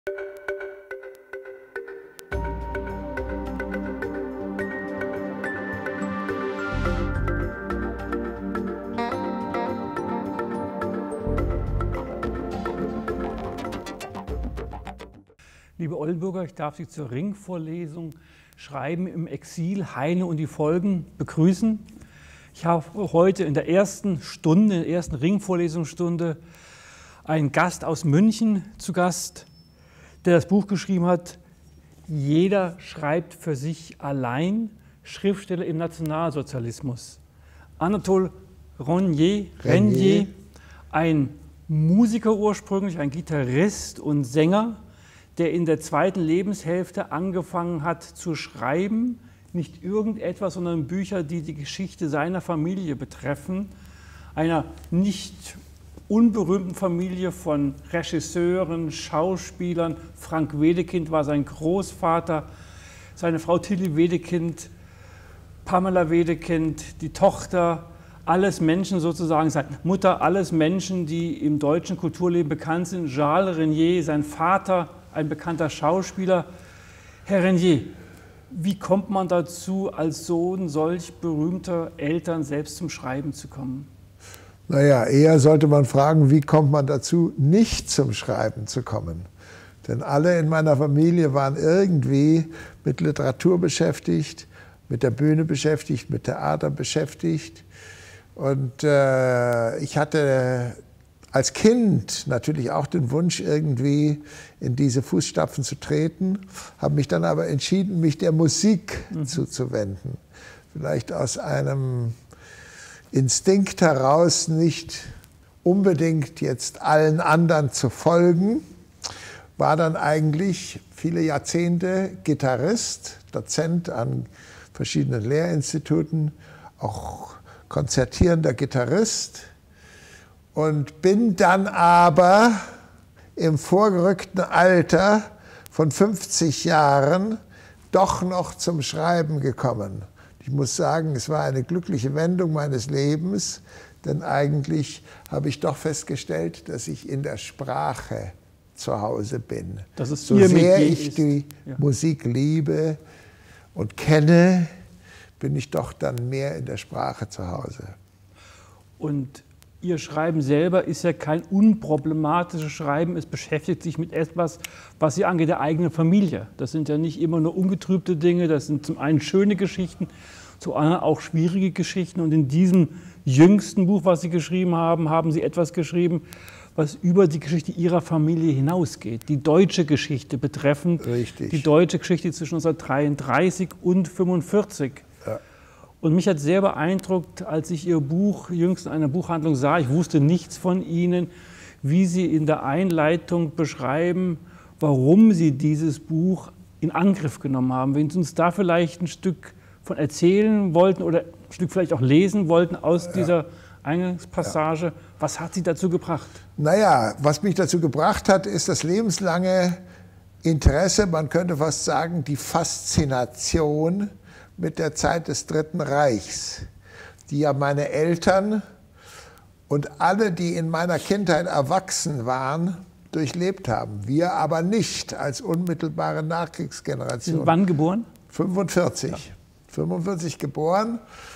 Liebe Oldenburger, ich darf Sie zur Ringvorlesung Schreiben im Exil, Heine und die Folgen begrüßen. Ich habe heute in der ersten Stunde, in der ersten Ringvorlesungsstunde, einen Gast aus München zu Gast, der das Buch geschrieben hat, Jeder schreibt für sich allein, Schriftsteller im Nationalsozialismus. Anatole Renier, ein Musiker ursprünglich, ein Gitarrist und Sänger, der in der zweiten Lebenshälfte angefangen hat zu schreiben, nicht irgendetwas, sondern Bücher, die die Geschichte seiner Familie betreffen, einer nicht unberühmten Familie von Regisseuren, Schauspielern. Frank Wedekind war sein Großvater, seine Frau Tilly Wedekind, Pamela Wedekind, die Tochter, alles Menschen sozusagen, seine Mutter, alles Menschen, die im deutschen Kulturleben bekannt sind. Charles Renier, sein Vater, ein bekannter Schauspieler. Herr Renier, wie kommt man dazu, als Sohn solch berühmter Eltern selbst zum Schreiben zu kommen? Naja, eher sollte man fragen, wie kommt man dazu, nicht zum Schreiben zu kommen? Denn alle in meiner Familie waren irgendwie mit Literatur beschäftigt, mit der Bühne beschäftigt, mit Theater beschäftigt. Und ich hatte als Kind natürlich auch den Wunsch, irgendwie in diese Fußstapfen zu treten, habe mich dann aber entschieden, mich der Musik zuzuwenden. Vielleicht aus einem Instinkt heraus, nicht unbedingt jetzt allen anderen zu folgen, war dann eigentlich viele Jahrzehnte Gitarrist, Dozent an verschiedenen Lehrinstituten, auch konzertierender Gitarrist. Und bin dann aber im vorgerückten Alter von 50 Jahren doch noch zum Schreiben gekommen. Ich muss sagen, es war eine glückliche Wendung meines Lebens, denn eigentlich habe ich doch festgestellt, dass ich in der Sprache zu Hause bin. Dass es so sehr ich die Musik liebe und kenne, bin ich doch dann mehr in der Sprache zu Hause. Und Ihr Schreiben selber ist ja kein unproblematisches Schreiben. Es beschäftigt sich mit etwas, was Sie angeht, der eigenen Familie. Das sind ja nicht immer nur ungetrübte Dinge. Das sind zum einen schöne Geschichten, zum anderen auch schwierige Geschichten. Und in diesem jüngsten Buch, was Sie geschrieben haben, haben Sie etwas geschrieben, was über die Geschichte Ihrer Familie hinausgeht. Die deutsche Geschichte betreffend. Richtig. Die deutsche Geschichte zwischen 1933 und 1945. Ja. Und mich hat sehr beeindruckt, als ich Ihr Buch jüngst in einer Buchhandlung sah, ich wusste nichts von Ihnen, wie Sie in der Einleitung beschreiben, warum Sie dieses Buch in Angriff genommen haben. Wenn Sie uns da vielleicht ein Stück von erzählen wollten oder ein Stück vielleicht auch lesen wollten aus dieser Eingangspassage, was hat Sie dazu gebracht? Naja, was mich dazu gebracht hat, ist das lebenslange Interesse, man könnte fast sagen, die Faszination mit der Zeit des Dritten Reichs, die ja meine Eltern und alle, die in meiner Kindheit erwachsen waren, durchlebt haben. Wir aber nicht als unmittelbare Nachkriegsgeneration. Sind wann geboren? 45. Ja. 45 geboren.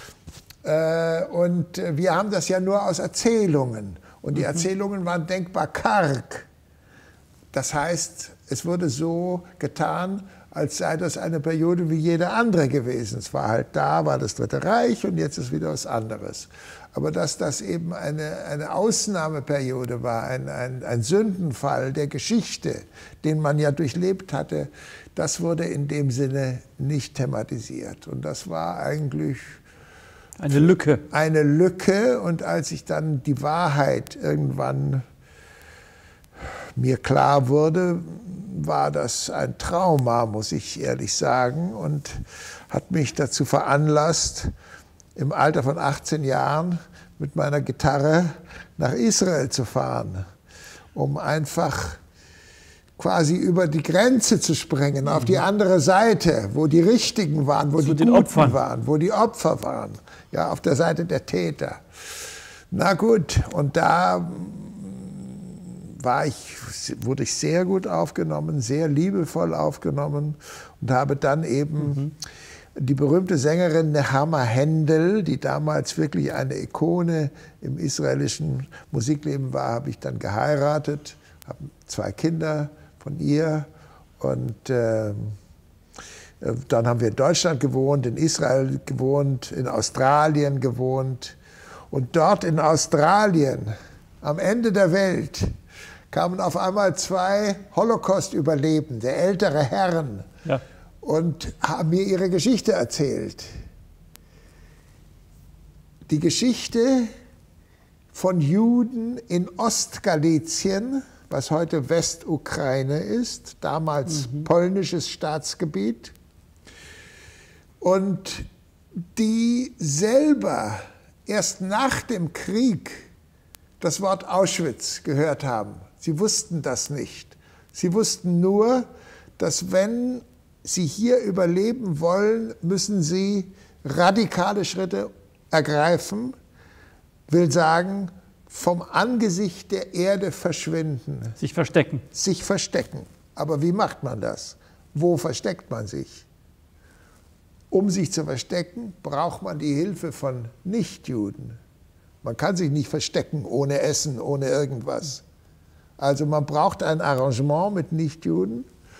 Und wir haben das ja nur aus Erzählungen. Und die Erzählungen waren denkbar karg. Das heißt, es wurde so getan, als sei das eine Periode wie jede andere gewesen. Es war halt da, war das Dritte Reich und jetzt ist wieder was anderes. Aber dass das eben eine Ausnahmeperiode war, ein Sündenfall der Geschichte, den man ja durchlebt hatte, das wurde in dem Sinne nicht thematisiert. Und das war eigentlich eine Lücke. Eine Lücke. Und als ich dann die Wahrheit irgendwann mir klar wurde, war das ein Trauma, muss ich ehrlich sagen, und hat mich dazu veranlasst, im Alter von 18 Jahren mit meiner Gitarre nach Israel zu fahren, um einfach quasi über die Grenze zu springen, auf die andere Seite, wo die Richtigen waren, wo die Guten waren, wo die Opfer waren, ja, auf der Seite der Täter. Na gut, und da wurde ich sehr gut aufgenommen, sehr liebevoll aufgenommen und habe dann eben die berühmte Sängerin Nehama Händel, die damals wirklich eine Ikone im israelischen Musikleben war, habe ich dann geheiratet, habe 2 Kinder von ihr und dann haben wir in Deutschland gewohnt, in Israel gewohnt, in Australien gewohnt und dort in Australien, am Ende der Welt, kamen auf einmal 2 Holocaust-Überlebende, ältere Herren, Ja. und haben mir ihre Geschichte erzählt. Die Geschichte von Juden in Ostgalizien, was heute Westukraine ist, damals polnisches Staatsgebiet, und die selber erst nach dem Krieg das Wort Auschwitz gehört haben. Sie wussten das nicht. Sie wussten nur, dass wenn sie hier überleben wollen, müssen sie radikale Schritte ergreifen, will sagen, vom Angesicht der Erde verschwinden. Sich verstecken. Sich verstecken. Aber wie macht man das? Wo versteckt man sich? Um sich zu verstecken, braucht man die Hilfe von Nichtjuden. Man kann sich nicht verstecken ohne Essen, ohne irgendwas. Also man braucht ein Arrangement mit Nichtjuden.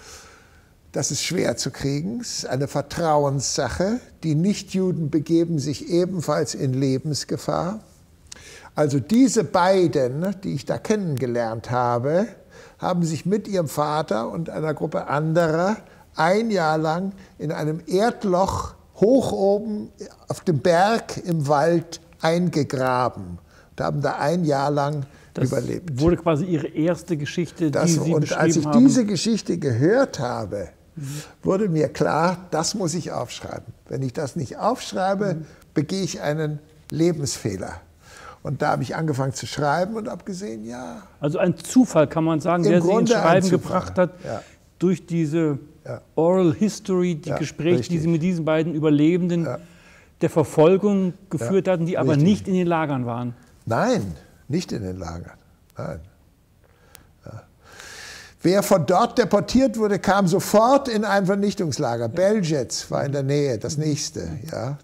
Das ist schwer zu kriegen, es ist eine Vertrauenssache. Die Nichtjuden begeben sich ebenfalls in Lebensgefahr. Also diese beiden, die ich da kennengelernt habe, haben sich mit ihrem Vater und einer Gruppe anderer 1 Jahr lang in einem Erdloch hoch oben auf dem Berg im Wald eingegraben und haben da 1 Jahr lang überlebt. Das wurde quasi Ihre erste Geschichte, die Sie beschrieben haben. Als ich diese Geschichte gehört habe, wurde mir klar, das muss ich aufschreiben. Wenn ich das nicht aufschreibe, begehe ich einen Lebensfehler. Und da habe ich angefangen zu schreiben und habe gesehen, ja. Also ein Zufall, kann man sagen, der Sie ins Schreiben gebracht hat, durch diese Oral History, die Gespräche, die Sie mit diesen beiden Überlebenden der Verfolgung geführt hatten, die aber nicht in den Lagern waren. Nein, nicht in den Lagern. Nein. Ja. Wer von dort deportiert wurde, kam sofort in ein Vernichtungslager. Belzec war in der Nähe, das nächste. Ja.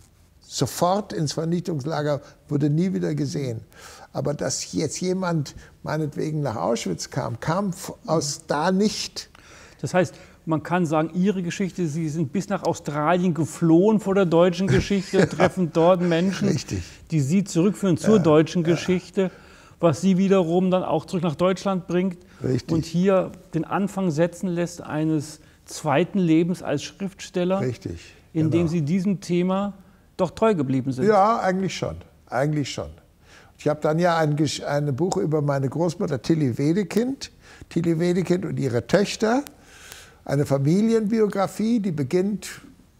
Sofort ins Vernichtungslager, wurde nie wieder gesehen. Aber dass jetzt jemand meinetwegen nach Auschwitz kam, kam aus da nicht. Das heißt, man kann sagen, Ihre Geschichte, Sie sind bis nach Australien geflohen vor der deutschen Geschichte, treffen dort Menschen, die Sie zurückführen zur deutschen Geschichte, was Sie wiederum dann auch zurück nach Deutschland bringt und hier den Anfang setzen lässt eines zweiten Lebens als Schriftsteller, in dem Sie diesem Thema doch treu geblieben sind. Ja, eigentlich schon. Eigentlich schon. Ich habe dann ja ein Buch über meine Großmutter Tilly Wedekind und ihre Töchter. Eine Familienbiografie, die beginnt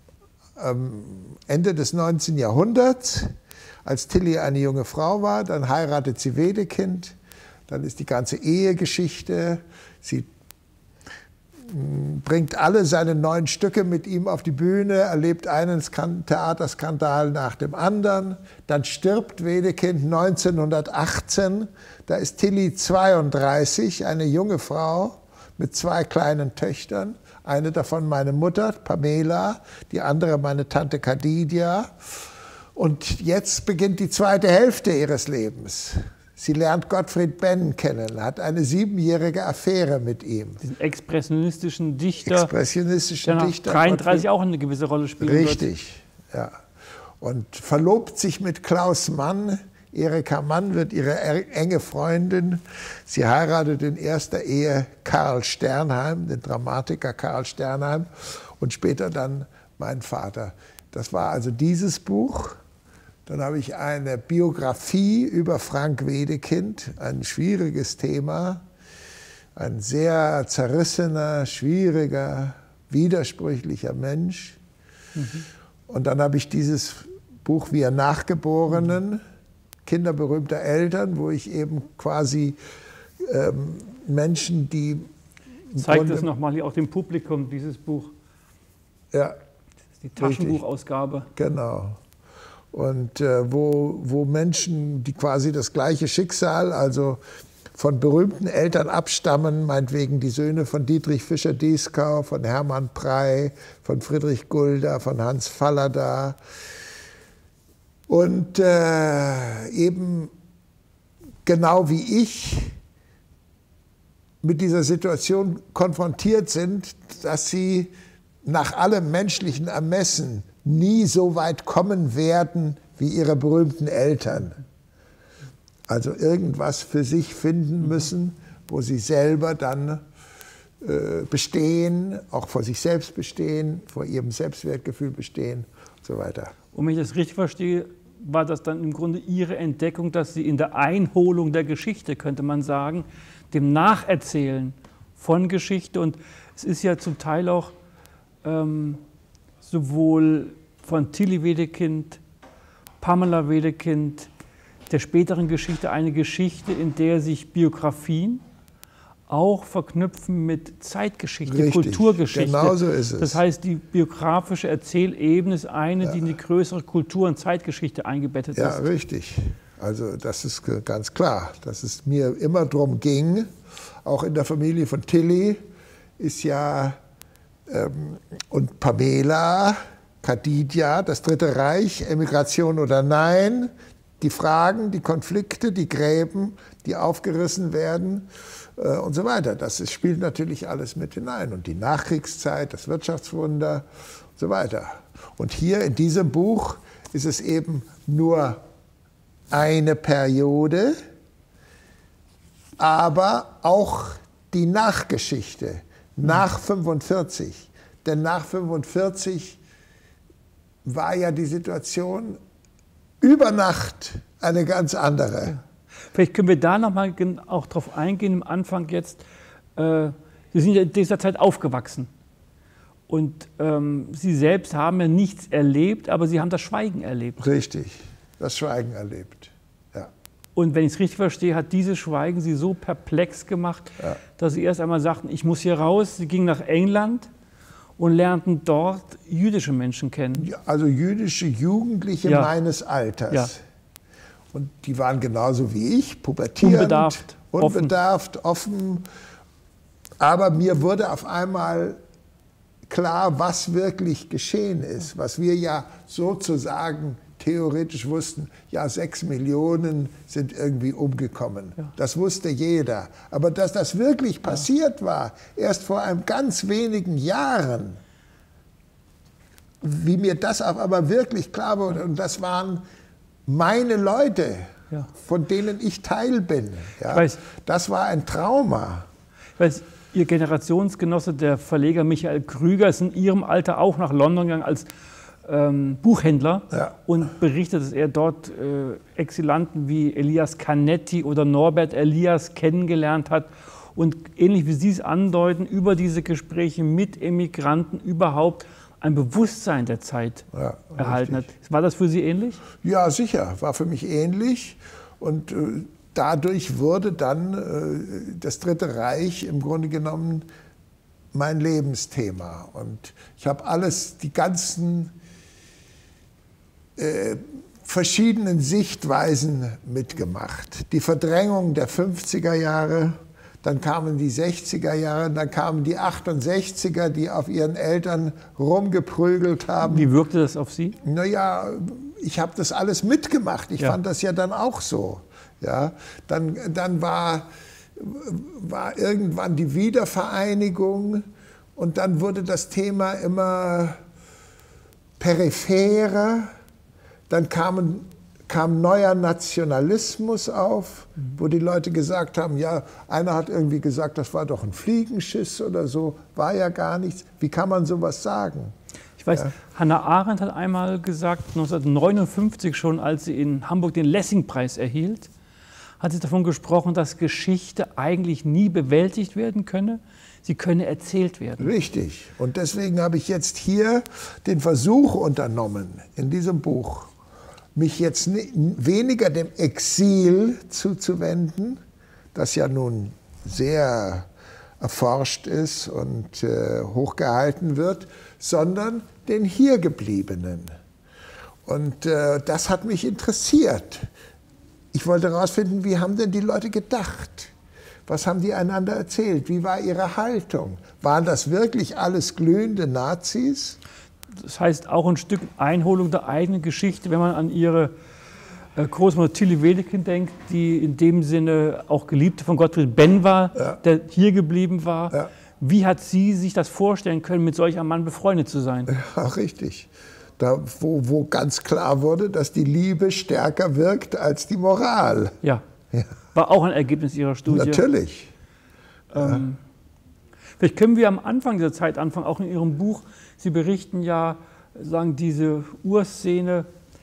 Ende des 19. Jahrhunderts, als Tilly eine junge Frau war. Dann heiratet sie Wedekind. Dann ist die ganze Ehegeschichte. Sie bringt alle seine 9 Stücke mit ihm auf die Bühne, erlebt einen Theaterskandal nach dem anderen. Dann stirbt Wedekind 1918. Da ist Tilly 32, eine junge Frau mit 2 kleinen Töchtern. Eine davon meine Mutter, Pamela, die andere meine Tante Khadija. Und jetzt beginnt die zweite Hälfte ihres Lebens. Sie lernt Gottfried Benn kennen, hat eine 7-jährige Affäre mit ihm. Diesen expressionistischen Dichter, der nach 33 auch eine gewisse Rolle spielt. Richtig, ja. Und verlobt sich mit Klaus Mann. Erika Mann wird ihre enge Freundin. Sie heiratet in erster Ehe Karl Sternheim, den Dramatiker Karl Sternheim, und später dann meinen Vater. Das war also dieses Buch. Dann habe ich eine Biografie über Frank Wedekind, ein schwieriges Thema, ein sehr zerrissener, schwieriger, widersprüchlicher Mensch. Und dann habe ich dieses Buch Wir Nachgeborenen, Kinder berühmter Eltern, wo ich eben quasi Menschen, die... Zeigt das nochmal hier auch dem Publikum, dieses Buch. Ja. Das ist die Taschenbuchausgabe. Genau. Und wo Menschen, die quasi das gleiche Schicksal, also von berühmten Eltern abstammen, meinetwegen die Söhne von Dietrich Fischer-Dieskau, von Hermann Prey, von Friedrich Gulda, von Hans Fallada. Und eben genau wie ich mit dieser Situation konfrontiert sind, dass sie nach allem menschlichen Ermessen nie so weit kommen werden wie ihre berühmten Eltern. Also irgendwas für sich finden müssen, wo sie selber dann bestehen, auch vor sich selbst bestehen, vor ihrem Selbstwertgefühl bestehen und so weiter. Und wenn ich das richtig verstehe, war das dann im Grunde Ihre Entdeckung, dass Sie in der Einholung der Geschichte, könnte man sagen, dem Nacherzählen von Geschichte, und es ist ja zum Teil auch sowohl von Tilly Wedekind, Pamela Wedekind, der späteren Geschichte eine Geschichte, in der sich Biografien auch verknüpfen mit Zeitgeschichte, Richtig, Kulturgeschichte. genau so ist es. Das heißt, die biografische Erzählebene ist eine, die in die größere Kultur- und Zeitgeschichte eingebettet ist. Ja, richtig. Also das ist ganz klar, dass es mir immer darum ging, auch in der Familie von Tilly ist ja, und Pamela, Khadija, das Dritte Reich, Emigration oder Nein, die Fragen, die Konflikte, die Gräben, die aufgerissen werden und so weiter. Das spielt natürlich alles mit hinein. Und die Nachkriegszeit, das Wirtschaftswunder und so weiter. Und hier in diesem Buch ist es eben nur eine Periode, aber auch die Nachgeschichte nach 45. Denn nach 45 war ja die Situation über Nacht eine ganz andere. Vielleicht können wir da nochmal auch drauf eingehen, am Anfang jetzt. Sie sind ja in dieser Zeit aufgewachsen. Und Sie selbst haben ja nichts erlebt, aber Sie haben das Schweigen erlebt. Richtig, das Schweigen erlebt, ja. Und wenn ich es richtig verstehe, hat dieses Schweigen Sie so perplex gemacht, ja, dass Sie erst einmal sagten, ich muss hier raus. Sie gingen nach England und lernten dort jüdische Menschen kennen. Also jüdische Jugendliche, ja, meines Alters. Ja. Und die waren genauso wie ich, pubertierend, unbedarft, offen. Aber mir wurde auf einmal klar, was wirklich geschehen ist, was wir ja sozusagen theoretisch wussten. Ja, 6 Millionen sind irgendwie umgekommen. Ja. Das wusste jeder. Aber dass das wirklich passiert war, erst vor einem ganz wenigen Jahren, wie mir das aber wirklich klar wurde, und das waren meine Leute, ja, von denen ich Teil bin. Ja, das war ein Trauma. Ich weiß, Ihr Generationsgenosse, der Verleger Michael Krüger, ist in Ihrem Alter auch nach London gegangen als Buchhändler, ja, und berichtet, dass er dort Exilanten wie Elias Canetti oder Norbert Elias kennengelernt hat und ähnlich wie Sie es andeuten, über diese Gespräche mit Emigranten überhaupt ein Bewusstsein der Zeit, ja, erhalten hat. War das für Sie ähnlich? Ja, sicher, war für mich ähnlich. Und dadurch wurde dann das Dritte Reich im Grunde genommen mein Lebensthema. Und ich habe die ganzen verschiedenen Sichtweisen mitgemacht. Die Verdrängung der 50er Jahre, dann kamen die 60er Jahre, dann kamen die 68er, die auf ihren Eltern rumgeprügelt haben. Wie wirkte das auf Sie? Naja, ich habe das alles mitgemacht. Ich fand das ja dann auch so. Ja, dann war irgendwann die Wiedervereinigung und dann wurde das Thema immer peripherer. Dann kam neuer Nationalismus auf, wo die Leute gesagt haben, ja, einer hat irgendwie gesagt, das war doch ein Fliegenschiss oder so, war ja gar nichts. Wie kann man sowas sagen? Ich weiß, ja, Hannah Arendt hat einmal gesagt, 1959 schon, als sie in Hamburg den Lessing-Preis erhielt, hat sie davon gesprochen, dass Geschichte eigentlich nie bewältigt werden könne. Sie könne erzählt werden. Richtig. Und deswegen habe ich jetzt hier den Versuch unternommen, in diesem Buch, mich jetzt weniger dem Exil zuzuwenden, das ja nun sehr erforscht ist und hochgehalten wird, sondern den Hiergebliebenen. Und das hat mich interessiert. Ich wollte herausfinden, wie haben denn die Leute gedacht? Was haben die einander erzählt? Wie war ihre Haltung? Waren das wirklich alles glühende Nazis? Das heißt auch ein Stück Einholung der eigenen Geschichte, wenn man an ihre Großmutter Tilly Wedekind denkt, die in dem Sinne auch Geliebte von Gottfried Benn war, ja, der hier geblieben war. Ja. Wie hat sie sich das vorstellen können, mit solch einem Mann befreundet zu sein? Ja, richtig. Da, wo ganz klar wurde, dass die Liebe stärker wirkt als die Moral. Ja, ja. War auch ein Ergebnis Ihrer Studie. Natürlich. Vielleicht können wir am Anfang dieser Zeit anfangen, auch in Ihrem Buch. Sie berichten ja, sagen diese Urszene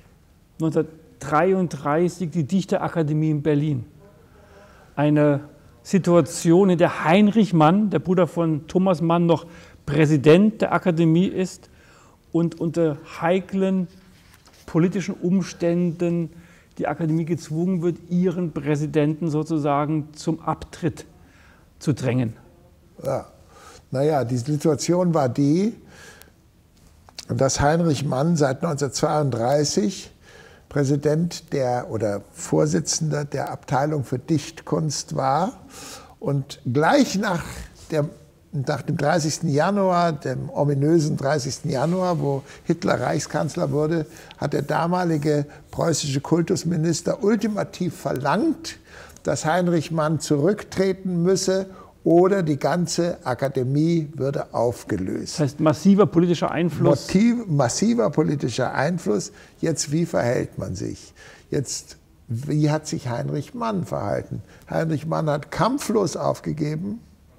1933, die Dichterakademie in Berlin. Eine Situation, in der Heinrich Mann, der Bruder von Thomas Mann, noch Präsident der Akademie ist und unter heiklen politischen Umständen die Akademie gezwungen wird, ihren Präsidenten sozusagen zum Abtritt zu drängen. Ja, naja, die Situation war die, dass Heinrich Mann seit 1932 Präsident oder Vorsitzender der Abteilung für Dichtkunst war und gleich nach dem 30. Januar, dem ominösen 30. Januar, wo Hitler Reichskanzler wurde, hat der damalige preußische Kultusminister ultimativ verlangt, dass Heinrich Mann zurücktreten müsse oder die ganze Akademie würde aufgelöst. Das heißt massiver politischer Einfluss? Massiver politischer Einfluss. Jetzt, wie verhält man sich? Jetzt, wie hat sich Heinrich Mann verhalten? Heinrich Mann hat kampflos aufgegeben,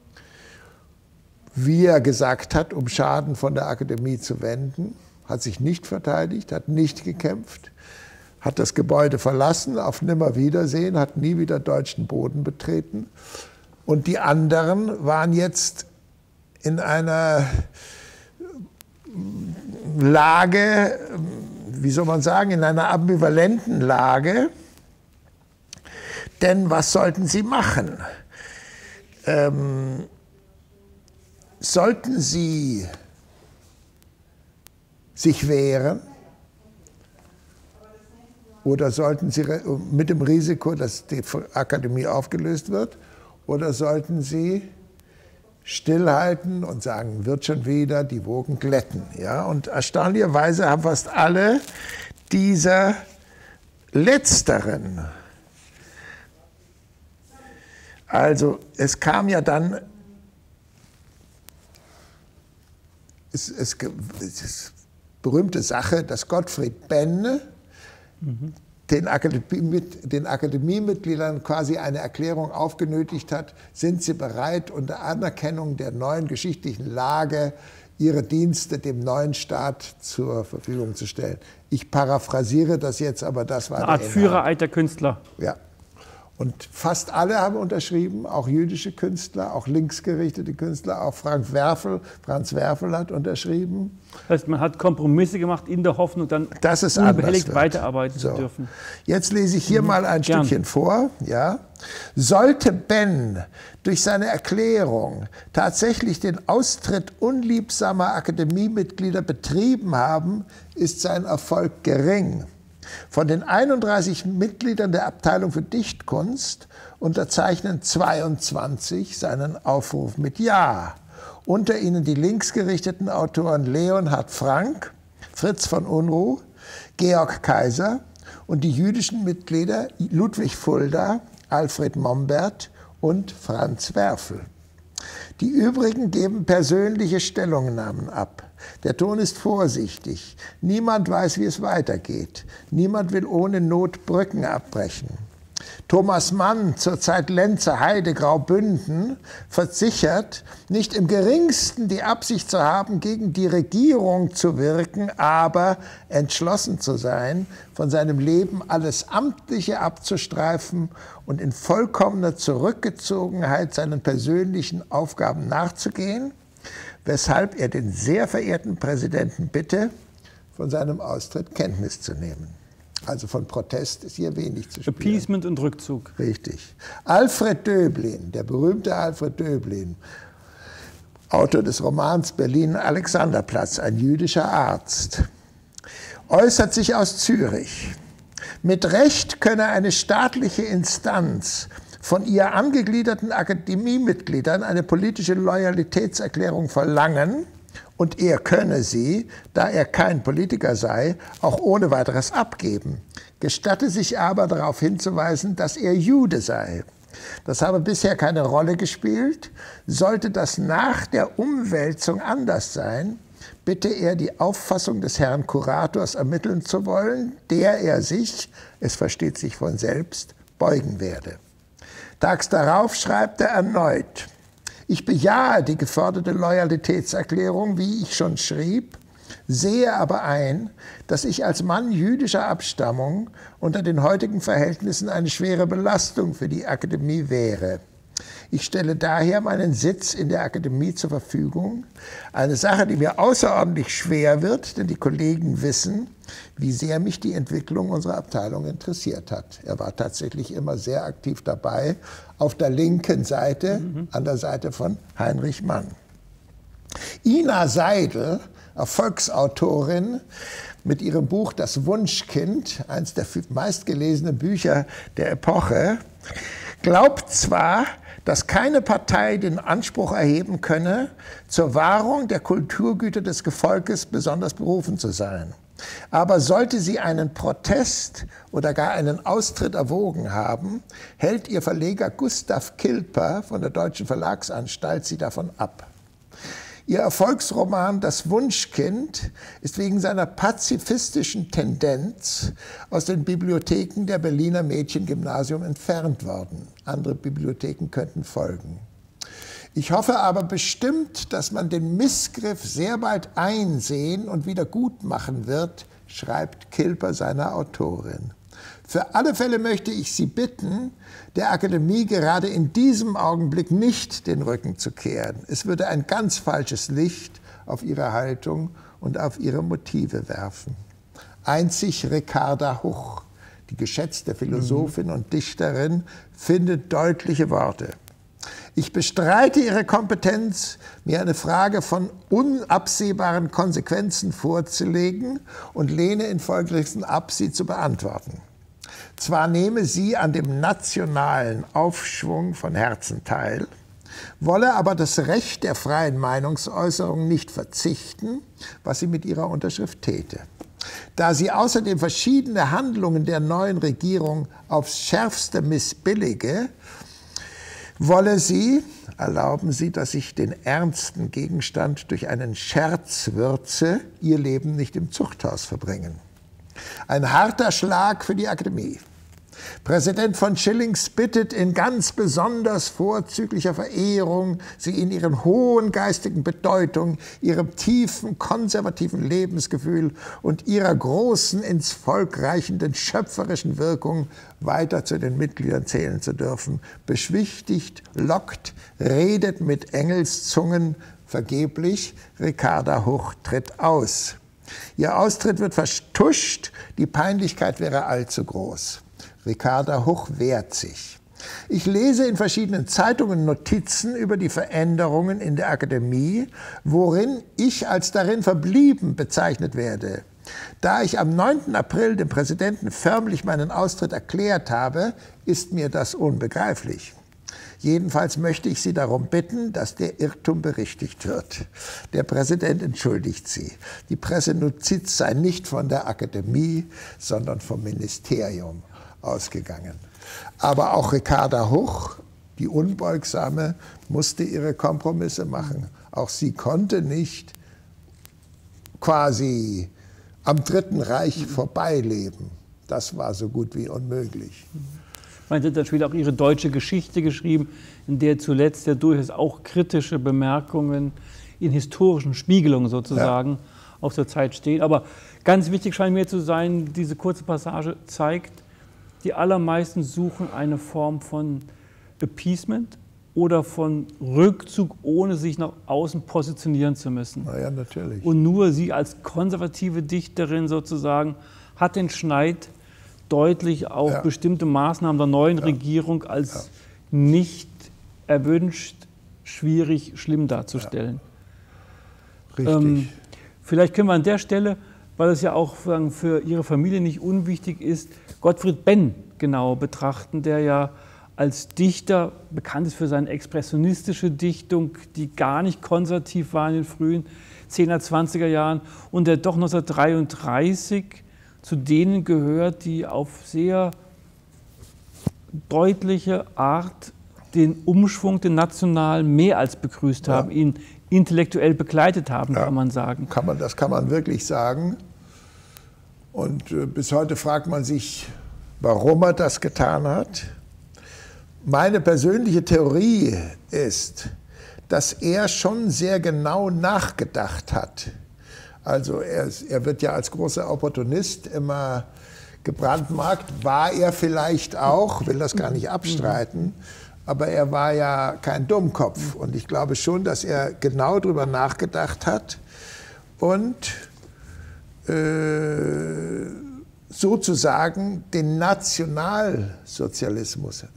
wie er gesagt hat, um Schaden von der Akademie zu wenden, hat sich nicht verteidigt, hat nicht gekämpft, hat das Gebäude verlassen, auf Nimmerwiedersehen, hat nie wieder deutschen Boden betreten. Und die anderen waren jetzt in einer Lage, wie soll man sagen, in einer ambivalenten Lage. Denn was sollten sie machen? Sollten sie sich wehren oder sollten sie mit dem Risiko, dass die Akademie aufgelöst wird, oder sollten sie stillhalten und sagen, wird schon wieder, die Wogen glätten. Ja? Und erstaunlicherweise haben fast alle dieser Letzteren. Also es kam ja dann, es ist berühmte Sache, dass Gottfried Benn den Akademiemitgliedern quasi eine Erklärung aufgenötigt hat, sind sie bereit, unter Anerkennung der neuen geschichtlichen Lage ihre Dienste dem neuen Staat zur Verfügung zu stellen. Ich paraphrasiere das jetzt, aber das war eine Art Führereid der Künstler. Ja. Und fast alle haben unterschrieben, auch jüdische Künstler, auch linksgerichtete Künstler, auch Franz Werfel hat unterschrieben. Das heißt, man hat Kompromisse gemacht in der Hoffnung, dann unbehelligt weiterarbeiten zu dürfen. Jetzt lese ich hier mal ein Stückchen vor. Ja. Sollte Benn durch seine Erklärung tatsächlich den Austritt unliebsamer Akademiemitglieder betrieben haben, ist sein Erfolg gering. Von den 31 Mitgliedern der Abteilung für Dichtkunst unterzeichnen 22 seinen Aufruf mit Ja. Unter ihnen die linksgerichteten Autoren Leonhard Frank, Fritz von Unruh, Georg Kaiser und die jüdischen Mitglieder Ludwig Fulda, Alfred Mombert und Franz Werfel. Die übrigen geben persönliche Stellungnahmen ab. Der Ton ist vorsichtig. Niemand weiß, wie es weitergeht. Niemand will ohne Not Brücken abbrechen. Thomas Mann, zur Zeit Lenzer Heide Graubünden, versichert, nicht im geringsten die Absicht zu haben, gegen die Regierung zu wirken, aber entschlossen zu sein, von seinem Leben alles Amtliche abzustreifen und in vollkommener Zurückgezogenheit seinen persönlichen Aufgaben nachzugehen, weshalb er den sehr verehrten Präsidenten bitte, von seinem Austritt Kenntnis zu nehmen. Also von Protest ist hier wenig zu spüren. Appeasement und Rückzug. Richtig. Alfred Döblin, der berühmte Alfred Döblin, Autor des Romans Berlin-Alexanderplatz, ein jüdischer Arzt, äußert sich aus Zürich. Mit Recht könne eine staatliche Instanz von ihr angegliederten Akademiemitgliedern eine politische Loyalitätserklärung verlangen und er könne sie, da er kein Politiker sei, auch ohne weiteres abgeben, gestatte sich aber darauf hinzuweisen, dass er Jude sei. Das habe bisher keine Rolle gespielt. Sollte das nach der Umwälzung anders sein, bitte er die Auffassung des Herrn Kurators ermitteln zu wollen, der er sich, es versteht sich von selbst, beugen werde. Tags darauf schreibt er erneut: Ich bejahe die geforderte Loyalitätserklärung, wie ich schon schrieb, sehe aber ein, dass ich als Mann jüdischer Abstammung unter den heutigen Verhältnissen eine schwere Belastung für die Akademie wäre. Ich stelle daher meinen Sitz in der Akademie zur Verfügung, eine Sache, die mir außerordentlich schwer wird, denn die Kollegen wissen, wie sehr mich die Entwicklung unserer Abteilung interessiert hat. Er war tatsächlich immer sehr aktiv dabei, auf der linken Seite, an der Seite von Heinrich Mann. Ina Seidel, Erfolgsautorin, mit ihrem Buch Das Wunschkind, eines der meistgelesenen Bücher der Epoche, glaubt zwar, dass keine Partei den Anspruch erheben könne, zur Wahrung der Kulturgüter des Volkes besonders berufen zu sein. Aber sollte sie einen Protest oder gar einen Austritt erwogen haben, hält ihr Verleger Gustav Kilper von der Deutschen Verlagsanstalt sie davon ab. Ihr Erfolgsroman Das Wunschkind ist wegen seiner pazifistischen Tendenz aus den Bibliotheken der Berliner Mädchengymnasium entfernt worden. Andere Bibliotheken könnten folgen. Ich hoffe aber bestimmt, dass man den Missgriff sehr bald einsehen und wieder gut machen wird, schreibt Kilper seiner Autorin. Für alle Fälle möchte ich Sie bitten, der Akademie gerade in diesem Augenblick nicht den Rücken zu kehren. Es würde ein ganz falsches Licht auf ihre Haltung und auf ihre Motive werfen. Einzig Ricarda Huch, die geschätzte Philosophin und Dichterin, findet deutliche Worte. Ich bestreite Ihre Kompetenz, mir eine Frage von unabsehbaren Konsequenzen vorzulegen und lehne infolgedessen ab, sie zu beantworten. Zwar nehme sie an dem nationalen Aufschwung von Herzen teil, wolle aber das Recht der freien Meinungsäußerung nicht verzichten, was sie mit ihrer Unterschrift täte. Da sie außerdem verschiedene Handlungen der neuen Regierung aufs Schärfste missbillige, wolle sie, erlauben Sie, dass ich den ernsten Gegenstand durch einen Scherz würze, ihr Leben nicht im Zuchthaus verbringen. Ein harter Schlag für die Akademie. Präsident von Schillings bittet in ganz besonders vorzüglicher Verehrung, sie in ihren hohen geistigen Bedeutung, ihrem tiefen konservativen Lebensgefühl und ihrer großen, ins Volk reichenden schöpferischen Wirkung weiter zu den Mitgliedern zählen zu dürfen. Beschwichtigt, lockt, redet mit Engelszungen, vergeblich, Ricarda Huch tritt aus. Ihr Austritt wird vertuscht, die Peinlichkeit wäre allzu groß. Ricarda Huch wehrt sich. Ich lese in verschiedenen Zeitungen Notizen über die Veränderungen in der Akademie, worin ich als darin verblieben bezeichnet werde. Da ich am 9. April dem Präsidenten förmlich meinen Austritt erklärt habe, ist mir das unbegreiflich. Jedenfalls möchte ich Sie darum bitten, dass der Irrtum berichtigt wird. Der Präsident entschuldigt Sie. Die Pressenotiz sei nicht von der Akademie, sondern vom Ministerium ausgegangen. Aber auch Ricarda Huch, die Unbeugsame, musste ihre Kompromisse machen. Auch sie konnte nicht quasi am Dritten Reich vorbeileben. Das war so gut wie unmöglich. Man hat dann später auch ihre deutsche Geschichte geschrieben, in der zuletzt ja durchaus auch kritische Bemerkungen in historischen Spiegelungen sozusagen auf der Zeit stehen. Aber ganz wichtig scheint mir zu sein, diese kurze Passage zeigt, die allermeisten suchen eine Form von Appeasement oder von Rückzug, ohne sich nach außen positionieren zu müssen. Na ja, natürlich. Und nur sie als konservative Dichterin sozusagen hat den Schneid, deutlich auch bestimmte Maßnahmen der neuen Regierung als nicht erwünscht, schwierig, schlimm darzustellen. Richtig. Vielleicht können wir an der Stelle, weil es ja auch für Ihre Familie nicht unwichtig ist, Gottfried Benn genau betrachten, der ja als Dichter bekannt ist für seine expressionistische Dichtung, die gar nicht konservativ war in den frühen 10er, 20er Jahren und der doch 1933 zu denen gehört, die auf sehr deutliche Art den Umschwung, den nationalen, mehr als begrüßt haben, ihn intellektuell begleitet haben, kann man sagen. Das kann man wirklich sagen. Und bis heute fragt man sich, warum er das getan hat. Meine persönliche Theorie ist, dass er schon sehr genau nachgedacht hat. Also er wird ja als großer Opportunist immer gebrandmarkt, war er vielleicht auch, will das gar nicht abstreiten, aber er war ja kein Dummkopf. Und ich glaube schon, dass er genau darüber nachgedacht hat und sozusagen den Nationalsozialismus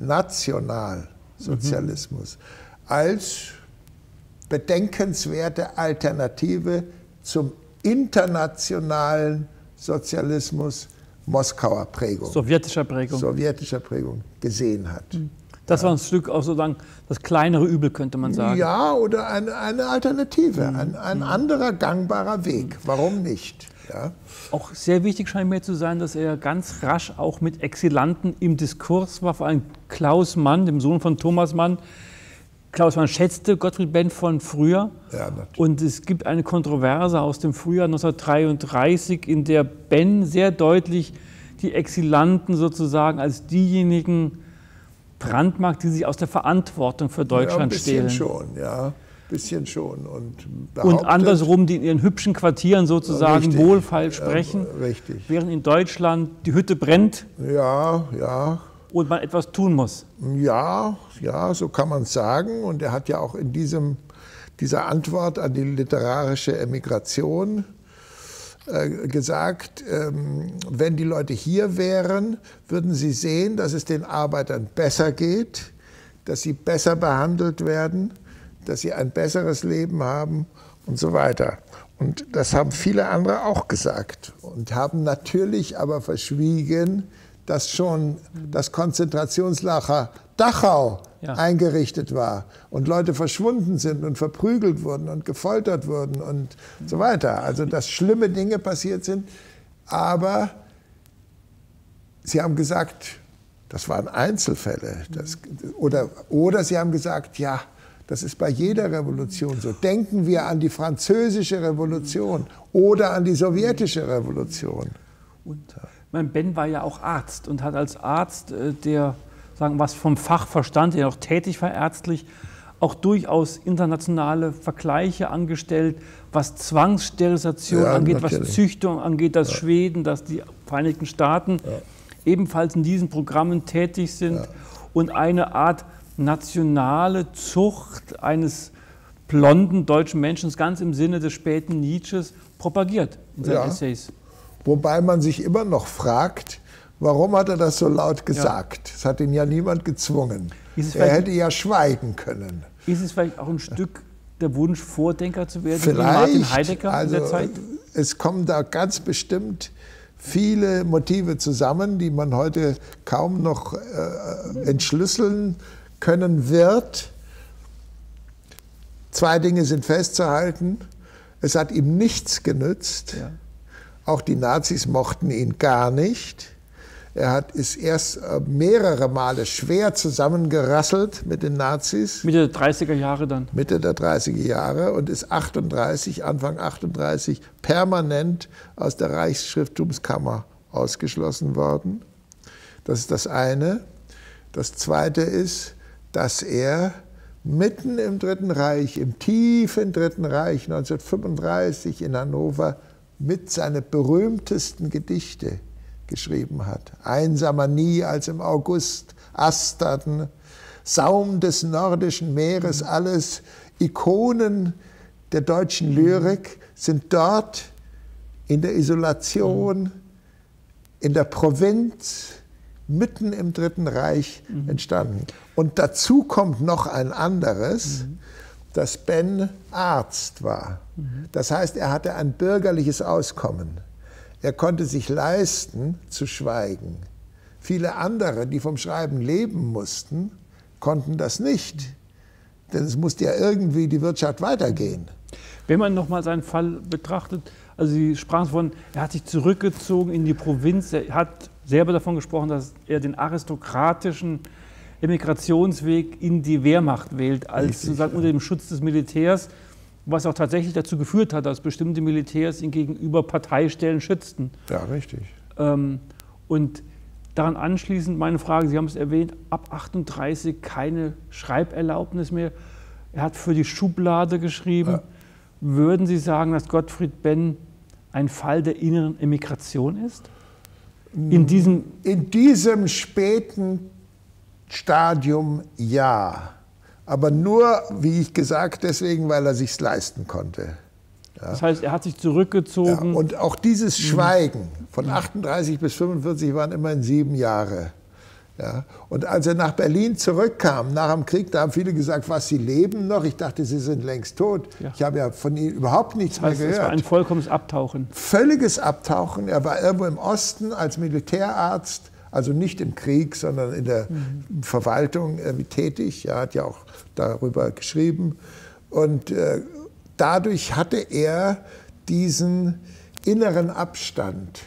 als bedenkenswerte Alternative zum internationalen Sozialismus Moskauer Prägung, sowjetischer Prägung gesehen hat. Das war ein Stück auch sozusagen das kleinere Übel, könnte man sagen. Ja, oder eine Alternative, ein anderer gangbarer Weg. Warum nicht? Ja. Auch sehr wichtig scheint mir zu sein, dass er ganz rasch auch mit Exilanten im Diskurs war, vor allem Klaus Mann, dem Sohn von Thomas Mann. Klaus Mann schätzte Gottfried Benn von früher. Ja, natürlich. Und es gibt eine Kontroverse aus dem Frühjahr 1933, in der Benn sehr deutlich die Exilanten sozusagen als diejenigen brandmarkt, die sich aus der Verantwortung für Deutschland stehlen. Ein bisschen schon. Und andersrum, die in ihren hübschen Quartieren sozusagen wohlfeil sprechen, während in Deutschland die Hütte brennt und man etwas tun muss. Ja, so kann man es sagen. Und er hat ja auch in dieser Antwort an die literarische Emigration gesagt, wenn die Leute hier wären, würden sie sehen, dass es den Arbeitern besser geht, dass sie besser behandelt werden, dass sie ein besseres Leben haben und so weiter. Und das haben viele andere auch gesagt und haben natürlich aber verschwiegen, dass schon das Konzentrationslager Dachau eingerichtet war und Leute verschwunden sind und verprügelt wurden und gefoltert wurden und so weiter. Also dass schlimme Dinge passiert sind, aber sie haben gesagt, das waren Einzelfälle. Oder sie haben gesagt, ja, das ist bei jeder Revolution so. Denken wir an die französische Revolution oder an die sowjetische Revolution. Ben war ja auch Arzt und hat als Arzt, der sagen was vom Fach verstand, der auch tätig war ärztlich, auch durchaus internationale Vergleiche angestellt, was Zwangssterilisation angeht, natürlich. Was Züchtung angeht, dass Schweden, dass die Vereinigten Staaten ebenfalls in diesen Programmen tätig sind und eine Art nationale Zucht eines blonden deutschen Menschen ganz im Sinne des späten Nietzsches propagiert in seinen Essays. Wobei man sich immer noch fragt, warum hat er das so laut gesagt? Es hat ihn ja niemand gezwungen. Er hätte ja schweigen können. Ist es vielleicht auch ein Stück der Wunsch, Vordenker zu werden, wie Martin Heidegger in der Zeit? Es kommen da ganz bestimmt viele Motive zusammen, die man heute kaum noch entschlüsseln können wird. Zwei Dinge sind festzuhalten. Es hat ihm nichts genützt. Auch die Nazis mochten ihn gar nicht. Ist erst mehrere Male schwer zusammengerasselt mit den Nazis. Mitte der 30er Jahre dann. Mitte der 30er Jahre und ist Anfang 38 permanent aus der Reichsschrifttumskammer ausgeschlossen worden. Das ist das eine. Das zweite ist, dass er mitten im Dritten Reich, im tiefen Dritten Reich, 1935 in Hannover, mit seine berühmtesten Gedichte geschrieben hat. Einsamer nie als im August, Astaden, Saum des nordischen Meeres, alles Ikonen der deutschen Lyrik sind dort in der Isolation, in der Provinz, mitten im Dritten Reich entstanden. Und dazu kommt noch ein anderes, dass Ben Arzt war. Das heißt, er hatte ein bürgerliches Auskommen. Er konnte sich leisten, zu schweigen. Viele andere, die vom Schreiben leben mussten, konnten das nicht. Denn es musste ja irgendwie die Wirtschaft weitergehen. Wenn man nochmal seinen Fall betrachtet, also Sie sprachen von, er hat sich zurückgezogen in die Provinz, er hat selber davon gesprochen, dass er den aristokratischen Emigrationsweg in die Wehrmacht wählt, als sozusagen unter dem Schutz des Militärs, was auch tatsächlich dazu geführt hat, dass bestimmte Militärs ihn gegenüber Parteistellen schützten. Ja, richtig. Und daran anschließend meine Frage, Sie haben es erwähnt, ab 38 keine Schreiberlaubnis mehr. Er hat für die Schublade geschrieben. Ja. Würden Sie sagen, dass Gottfried Benn ein Fall der inneren Emigration ist? In diesem späten Stadium ja. Aber nur, wie ich gesagt, deswegen, weil er es sich leisten konnte. Ja. Das heißt, er hat sich zurückgezogen. Ja, und auch dieses Schweigen von 38 bis 45 waren immerhin 7 Jahre. Ja. Und als er nach Berlin zurückkam, nach dem Krieg, da haben viele gesagt, was, Sie leben noch? Ich dachte, Sie sind längst tot. Ja. Ich habe ja von Ihnen überhaupt nichts mehr gehört. Es war ein vollkommenes Abtauchen. Völliges Abtauchen. Er war irgendwo im Osten als Militärarzt, also nicht im Krieg, sondern in der Verwaltung tätig. Er hat ja auch darüber geschrieben. Und dadurch hatte er diesen inneren Abstand.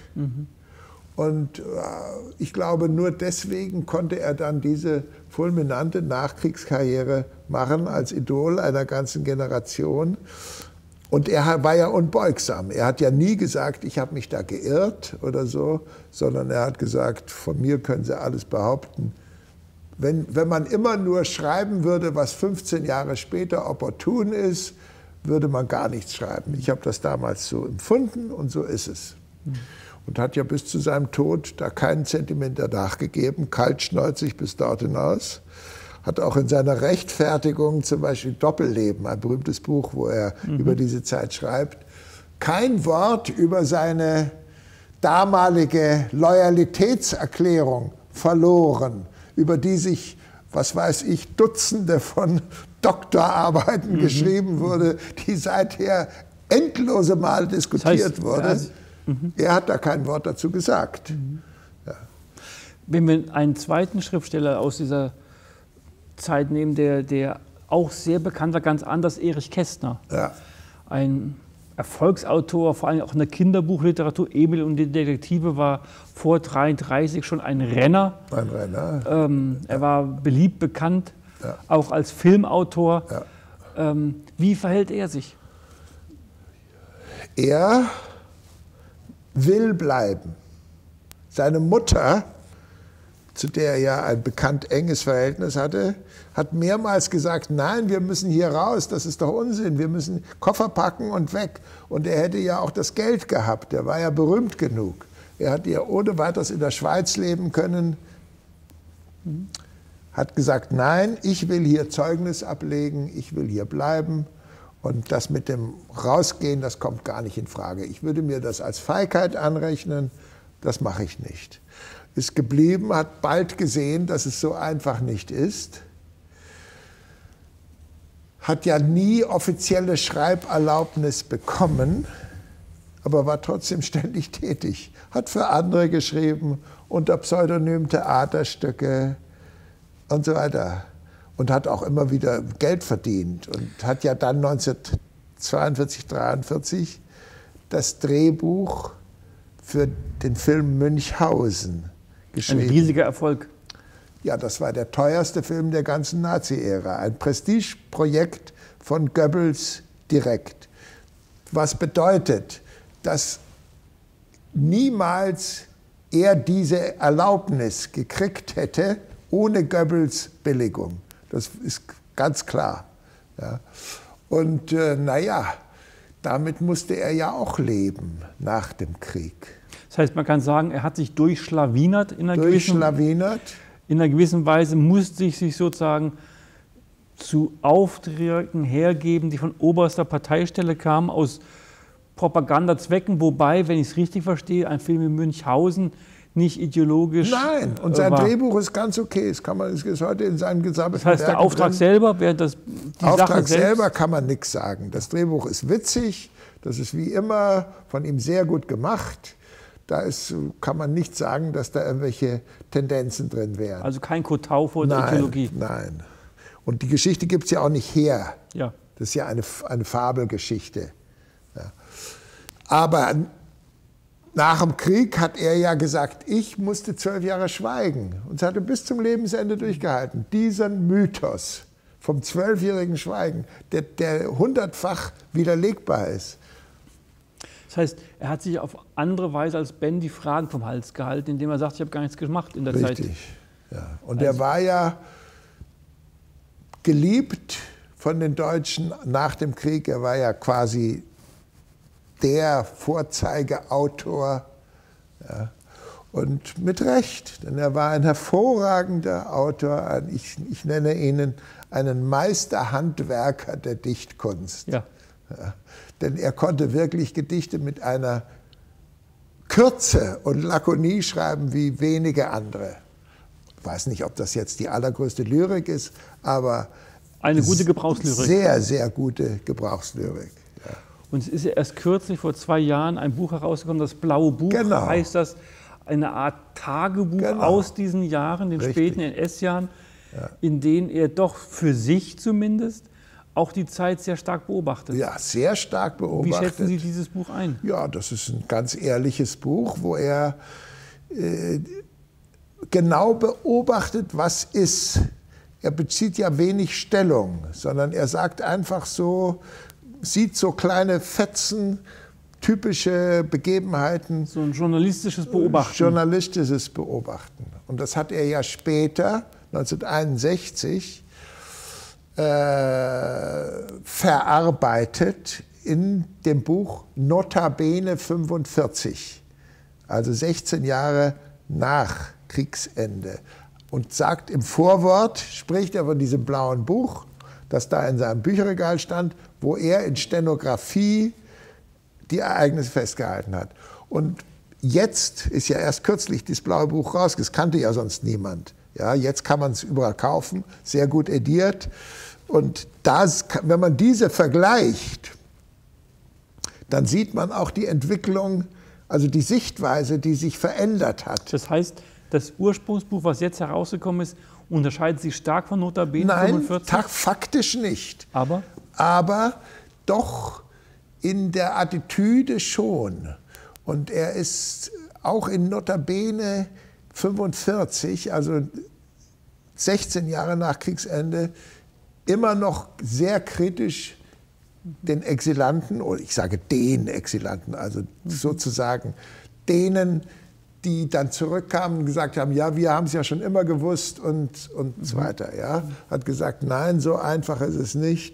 Und ich glaube, nur deswegen konnte er dann diese fulminante Nachkriegskarriere machen als Idol einer ganzen Generation. Und er war ja unbeugsam. Er hat ja nie gesagt, ich habe mich da geirrt oder so, sondern er hat gesagt, von mir können Sie alles behaupten. Wenn man immer nur schreiben würde, was 15 Jahre später opportun ist, würde man gar nichts schreiben. Ich habe das damals so empfunden und so ist es. Und hat ja bis zu seinem Tod da keinen Zentimeter nachgegeben, kaltschnäuzig bis dort hinaus. Hat auch in seiner Rechtfertigung, zum Beispiel Doppelleben, ein berühmtes Buch, wo er über diese Zeit schreibt, kein Wort über seine damalige Loyalitätserklärung verloren, über die sich, was weiß ich, Dutzende von Doktorarbeiten geschrieben wurde, die seither endlose Mal diskutiert wurde. Er hat da kein Wort dazu gesagt. Ja. Wenn wir einen zweiten Schriftsteller aus dieser Zeit nehmen, der auch sehr bekannt war, ganz anders, Erich Kästner. Ja. Ein Erfolgsautor, vor allem auch in der Kinderbuchliteratur. Emil und die Detektive war vor 1933 schon ein Renner. Ein Renner. Er war beliebt, bekannt, auch als Filmautor. Ja. Wie verhält er sich? Er will bleiben. Seine Mutter, zu der er ja ein bekannt enges Verhältnis hatte, hat mehrmals gesagt, nein, wir müssen hier raus, das ist doch Unsinn, wir müssen Koffer packen und weg. Und er hätte ja auch das Geld gehabt, er war ja berühmt genug. Er hat ja ohne weiteres in der Schweiz leben können, hat gesagt, nein, ich will hier Zeugnis ablegen, ich will hier bleiben. Und das mit dem Rausgehen, das kommt gar nicht in Frage. Ich würde mir das als Feigheit anrechnen, das mache ich nicht. Ist geblieben, hat bald gesehen, dass es so einfach nicht ist. Hat ja nie offizielle Schreiberlaubnis bekommen, aber war trotzdem ständig tätig. Hat für andere geschrieben, unter Pseudonym Theaterstücke und so weiter. Und hat auch immer wieder Geld verdient und hat ja dann 1942, 1943 das Drehbuch für den Film Münchhausen geschrieben. Ein riesiger Erfolg. Ja, das war der teuerste Film der ganzen Nazi-Ära. Ein Prestigeprojekt von Goebbels direkt. Was bedeutet, dass niemals er diese Erlaubnis gekriegt hätte ohne Goebbels Billigung. Das ist ganz klar. Ja. Und naja, damit musste er ja auch leben nach dem Krieg. Das heißt, man kann sagen, er hat sich durchschlawinert in einer gewissen Weise, musste sich sozusagen zu Aufträgen hergeben, die von oberster Parteistelle kamen, aus Propagandazwecken, wobei, wenn ich es richtig verstehe, ein Film in Münchhausen nicht ideologisch. Nein, und sein Drehbuch ist ganz okay. Das ist heute in seinem gesamten. Das heißt, der Auftrag selber, während das die Auftrag selber kann man nichts sagen. Das Drehbuch ist witzig, das ist wie immer von ihm sehr gut gemacht. kann man nicht sagen, dass da irgendwelche Tendenzen drin wären. Also kein Kotau vor der Ideologie. Nein. Und die Geschichte gibt es ja auch nicht her. Ja. Das ist ja eine Fabelgeschichte. Ja. Aber nach dem Krieg hat er ja gesagt, ich musste 12 Jahre schweigen. Und es hatte bis zum Lebensende durchgehalten. Diesen Mythos vom 12-jährigen Schweigen, der 100-fach widerlegbar ist. Das heißt, er hat sich auf andere Weise als Ben die Fragen vom Hals gehalten, indem er sagt, ich habe gar nichts gemacht in der Zeit. Richtig, ja. Und er war ja geliebt von den Deutschen nach dem Krieg. Er war ja quasi der Vorzeigeautor. Ja. Und mit Recht, denn er war ein hervorragender Autor. Ich nenne ihn einen Meisterhandwerker der Dichtkunst. Ja. Ja. Denn er konnte wirklich Gedichte mit einer Kürze und Lakonie schreiben wie wenige andere. Ich weiß nicht, ob das jetzt die allergrößte Lyrik ist, aber eine gute Gebrauchslyrik. Sehr, sehr gute Gebrauchslyrik. Ja. Und es ist ja erst kürzlich, vor 2 Jahren, ein Buch herausgekommen, das Blaue Buch, genau. heißt das, eine Art Tagebuch aus diesen Jahren, den späten NS-Jahren, in denen er doch für sich zumindest auch die Zeit sehr stark beobachtet. Ja, sehr stark beobachtet. Wie schätzen Sie dieses Buch ein? Ja, das ist ein ganz ehrliches Buch, wo er genau beobachtet, was ist. Er bezieht ja wenig Stellung, sondern er sagt einfach so, sieht so kleine Fetzen, typische Begebenheiten. So ein journalistisches Beobachten. Journalistisches Beobachten. Und das hat er ja später, 1961, verarbeitet in dem Buch Notabene 45, also 16 Jahre nach Kriegsende. Und sagt im Vorwort, spricht er von diesem blauen Buch, das da in seinem Bücherregal stand, wo er in Stenografie die Ereignisse festgehalten hat. Und jetzt ist ja erst kürzlich dieses blaue Buch raus, das kannte ja sonst niemand. Ja, jetzt kann man es überall kaufen, sehr gut ediert. Und das, wenn man diese vergleicht, dann sieht man auch die Entwicklung, also die Sichtweise, die sich verändert hat. Das heißt, das Ursprungsbuch, was jetzt herausgekommen ist, unterscheidet sich stark von Notabene 45? Nein, faktisch nicht. Aber doch in der Attitüde schon. Und er ist auch in Notabene 45, also 16 Jahre nach Kriegsende, immer noch sehr kritisch den Exilanten, oder ich sage den Exilanten, also sozusagen denen, die dann zurückkamen und gesagt haben, ja, wir haben es ja schon immer gewusst und so weiter. Ja. Hat gesagt, nein, so einfach ist es nicht.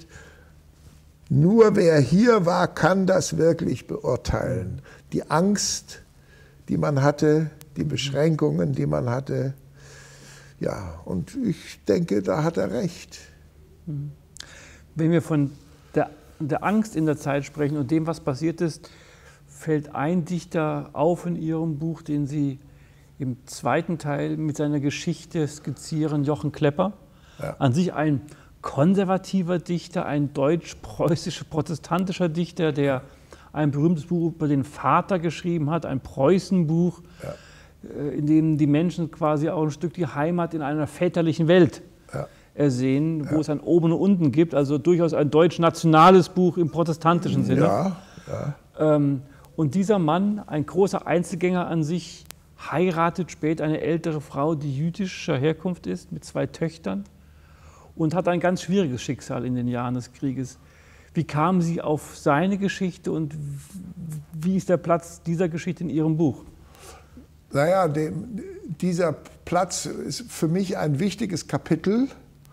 Nur wer hier war, kann das wirklich beurteilen. Die Angst, die man hatte, die Beschränkungen, die man hatte. Ja, und ich denke, da hat er recht. Wenn wir von der Angst in der Zeit sprechen und dem, was passiert ist, fällt ein Dichter auf in Ihrem Buch, den Sie im zweiten Teil mit seiner Geschichte skizzieren, Jochen Klepper. An sich ein konservativer Dichter, ein deutsch-preußisch-protestantischer Dichter, der ein berühmtes Buch über den Vater geschrieben hat, ein Preußenbuch, in dem die Menschen quasi auch ein Stück die Heimat in einer väterlichen Welt ersehen, wo es ein Oben und Unten gibt, also durchaus ein deutsch-nationales Buch im protestantischen Sinne. Und dieser Mann, ein großer Einzelgänger an sich, heiratet später eine ältere Frau, die jüdischer Herkunft ist, mit 2 Töchtern und hat ein ganz schwieriges Schicksal in den Jahren des Krieges. Wie kamen Sie auf seine Geschichte und wie ist der Platz dieser Geschichte in Ihrem Buch? Naja, dieser Platz ist für mich ein wichtiges Kapitel,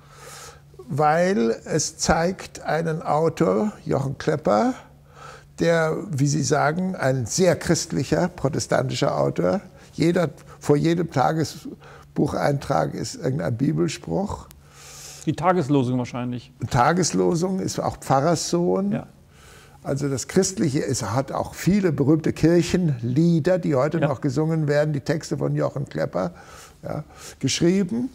weil es zeigt einen Autor, Jochen Klepper, der, wie Sie sagen, ein sehr christlicher, protestantischer Autor. Vor jedem Tagesbucheintrag ist irgendein Bibelspruch. Die Tageslosung wahrscheinlich. Tageslosung ist auch Pfarrerssohn. Ja. Also das Christliche hat auch viele berühmte Kirchenlieder, die heute noch gesungen werden, die Texte von Jochen Klepper geschrieben.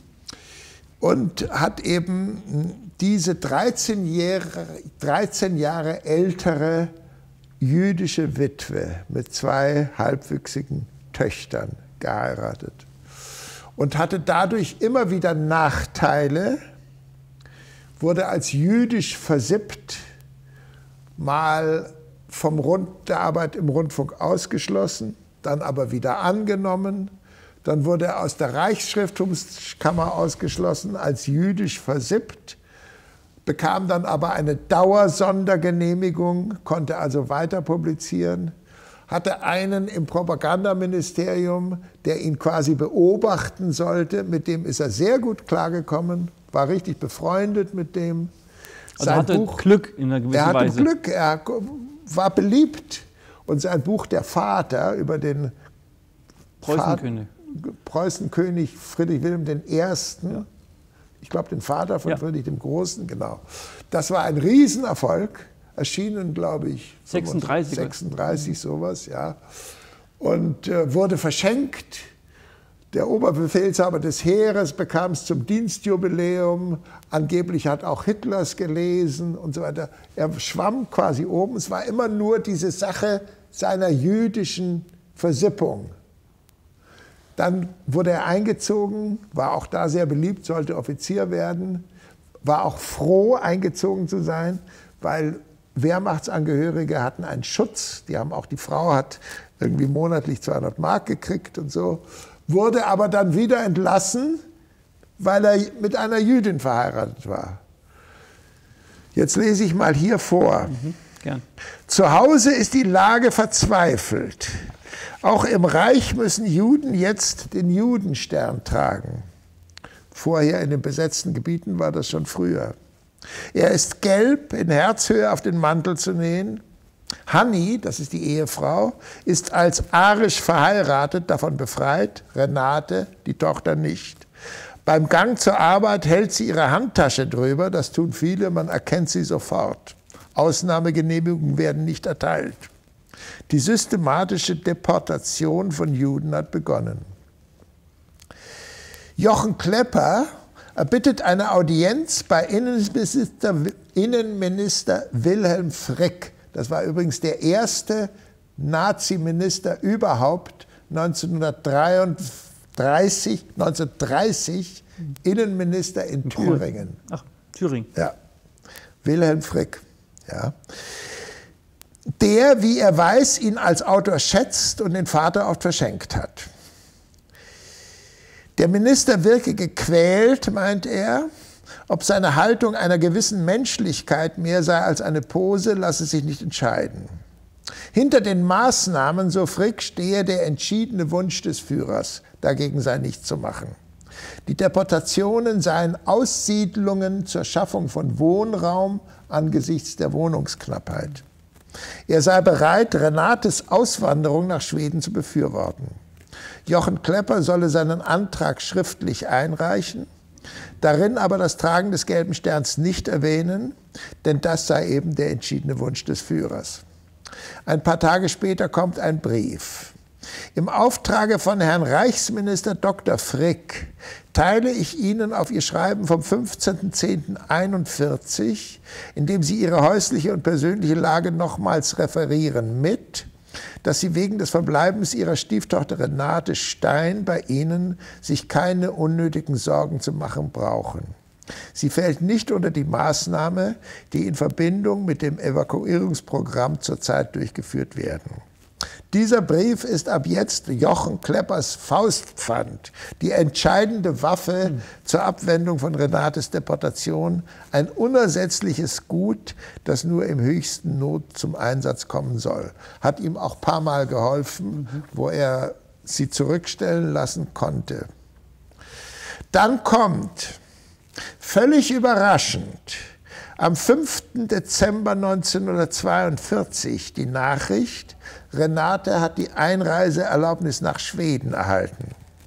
Und hat eben diese 13 Jahre ältere jüdische Witwe mit 2 halbwüchsigen Töchtern geheiratet und hatte dadurch immer wieder Nachteile, wurde als jüdisch versippt, mal der Arbeit im Rundfunk ausgeschlossen, dann aber wieder angenommen. Dann wurde er aus der Reichsschrifttumskammer ausgeschlossen, als jüdisch versippt, bekam dann aber eine Dauersondergenehmigung, konnte also weiter publizieren, hatte einen im Propagandaministerium, der ihn quasi beobachten sollte, mit dem ist er sehr gut klargekommen, war richtig befreundet mit dem. Also hatte Glück in einer gewissen Weise. Er hatte Glück, er war beliebt. Und sein Buch Der Vater über den Preußenkönig Friedrich Wilhelm I., ja. Ich glaube den Vater von Friedrich dem Großen, genau. Das war ein Riesenerfolg, erschienen, glaube ich, 36 sowas, ja. Und wurde verschenkt. Der Oberbefehlshaber des Heeres bekam es zum Dienstjubiläum. Angeblich hat auch Hitler es gelesen und so weiter. Er schwamm quasi oben. Es war immer nur diese Sache seiner jüdischen Versippung. Dann wurde er eingezogen, war auch da sehr beliebt, sollte Offizier werden, war auch froh, eingezogen zu sein, weil Wehrmachtsangehörige hatten einen Schutz. Die Frau hat irgendwie monatlich 200 Mark gekriegt und so. Wurde aber dann wieder entlassen, weil er mit einer Jüdin verheiratet war. Jetzt lese ich mal hier vor. Gern. Zu Hause ist die Lage verzweifelt. Auch im Reich müssen Juden jetzt den Judenstern tragen. Vorher in den besetzten Gebieten war das schon früher. Er ist gelb, in Herzhöhe auf den Mantel zu nähen. Hanni, das ist die Ehefrau, ist als arisch verheiratet, davon befreit. Renate, die Tochter, nicht. Beim Gang zur Arbeit hält sie ihre Handtasche drüber. Das tun viele, man erkennt sie sofort. Ausnahmegenehmigungen werden nicht erteilt. Die systematische Deportation von Juden hat begonnen. Jochen Klepper erbittet eine Audienz bei Innenminister Wilhelm Frick. Das war übrigens der erste Nazi-Minister überhaupt, 1930 Innenminister in Thüringen. Ach, Thüringen. Ja, Wilhelm Frick. Ja. Der, wie er weiß, ihn als Autor schätzt und den Vater oft verschenkt hat. Der Minister wirke gequält, meint er. Ob seine Haltung einer gewissen Menschlichkeit mehr sei als eine Pose, lasse sich nicht entscheiden. Hinter den Maßnahmen, so Frick, stehe der entschiedene Wunsch des Führers, dagegen sei nichts zu machen. Die Deportationen seien Aussiedlungen zur Schaffung von Wohnraum angesichts der Wohnungsknappheit. Er sei bereit, Renates Auswanderung nach Schweden zu befürworten. Jochen Klepper solle seinen Antrag schriftlich einreichen, darin aber das Tragen des gelben Sterns nicht erwähnen, denn das sei eben der entschiedene Wunsch des Führers. Ein paar Tage später kommt ein Brief. Im Auftrage von Herrn Reichsminister Dr. Frick teile ich Ihnen auf Ihr Schreiben vom 15.10.41, in dem Sie Ihre häusliche und persönliche Lage nochmals referieren, mit, dass Sie wegen des Verbleibens Ihrer Stieftochter Renate Stein bei Ihnen sich keine unnötigen Sorgen zu machen brauchen. Sie fällt nicht unter die Maßnahme, die in Verbindung mit dem Evakuierungsprogramm zurzeit durchgeführt werden. Dieser Brief ist ab jetzt Jochen Kleppers Faustpfand, die entscheidende Waffe zur Abwendung von Renates Deportation, ein unersetzliches Gut, das nur im höchsten Not zum Einsatz kommen soll. Hat ihm auch ein paar Mal geholfen, wo er sie zurückstellen lassen konnte. Dann kommt, völlig überraschend, am 5. Dezember 1942 die Nachricht, Renate hat die Einreiseerlaubnis nach Schweden erhalten.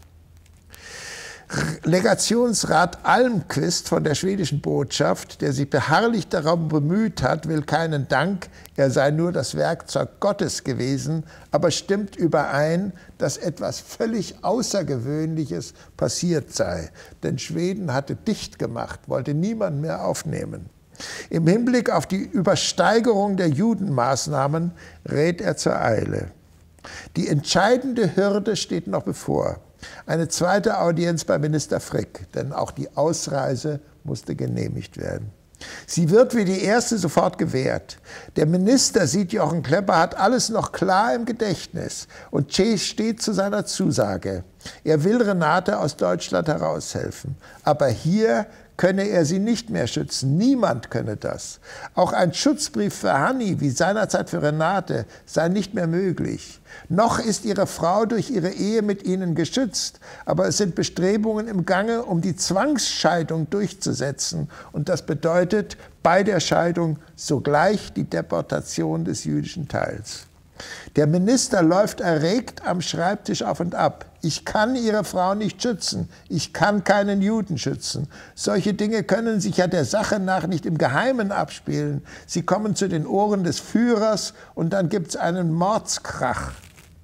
Legationsrat Almqvist von der schwedischen Botschaft, der sich beharrlich darum bemüht hat, will keinen Dank, er sei nur das Werkzeug Gottes gewesen, aber stimmt überein, dass etwas völlig Außergewöhnliches passiert sei. Denn Schweden hatte dicht gemacht, wollte niemand mehr aufnehmen. Im Hinblick auf die Übersteigerung der Judenmaßnahmen rät er zur Eile. Die entscheidende Hürde steht noch bevor. Eine zweite Audienz bei Minister Frick, denn auch die Ausreise musste genehmigt werden. Sie wird wie die erste sofort gewährt. Der Minister, sieht Jochen Klepper, hat alles noch klar im Gedächtnis und steht zu seiner Zusage. Er will Renate aus Deutschland heraushelfen. Aber hier könne er sie nicht mehr schützen. Niemand könne das. Auch ein Schutzbrief für Hanni, wie seinerzeit für Renate, sei nicht mehr möglich. Noch ist ihre Frau durch ihre Ehe mit ihnen geschützt, aber es sind Bestrebungen im Gange, um die Zwangsscheidung durchzusetzen. Und das bedeutet bei der Scheidung sogleich die Deportation des jüdischen Teils. Der Minister läuft erregt am Schreibtisch auf und ab. Ich kann Ihre Frau nicht schützen. Ich kann keinen Juden schützen. Solche Dinge können sich ja der Sache nach nicht im Geheimen abspielen. Sie kommen zu den Ohren des Führers und dann gibt es einen Mordskrach.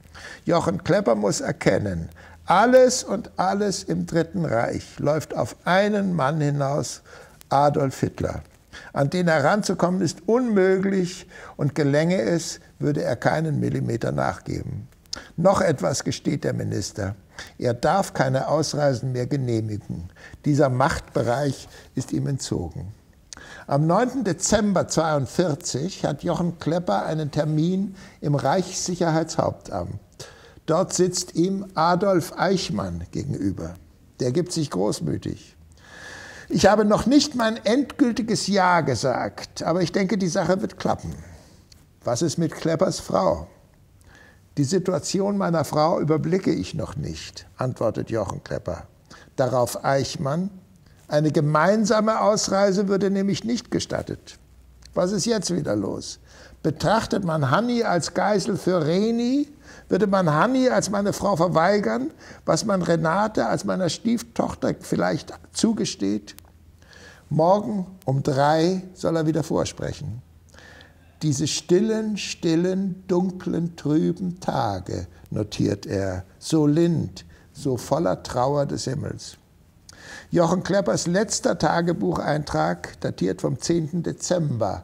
Jochen Klepper muss erkennen, alles und alles im Dritten Reich läuft auf einen Mann hinaus, Adolf Hitler. An den heranzukommen ist unmöglich und gelänge es, würde er keinen Millimeter nachgeben. Noch etwas gesteht der Minister. Er darf keine Ausreisen mehr genehmigen. Dieser Machtbereich ist ihm entzogen. Am 9. Dezember 1942 hat Jochen Klepper einen Termin im Reichssicherheitshauptamt. Dort sitzt ihm Adolf Eichmann gegenüber. Der gibt sich großmütig. Ich habe noch nicht mein endgültiges Ja gesagt, aber ich denke, die Sache wird klappen. Was ist mit Kleppers Frau? Die Situation meiner Frau überblicke ich noch nicht, antwortet Jochen Klepper. Darauf Eichmann, eine gemeinsame Ausreise würde nämlich nicht gestattet. Was ist jetzt wieder los? Betrachtet man Hanni als Geisel für Reni? Würde man Hanni als meine Frau verweigern, was man Renate als meiner Stieftochter vielleicht zugesteht? Morgen um 3 soll er wieder vorsprechen. Diese stillen, dunklen, trüben Tage, notiert er, so lind, so voller Trauer des Himmels. Jochen Kleppers letzter Tagebucheintrag datiert vom 10. Dezember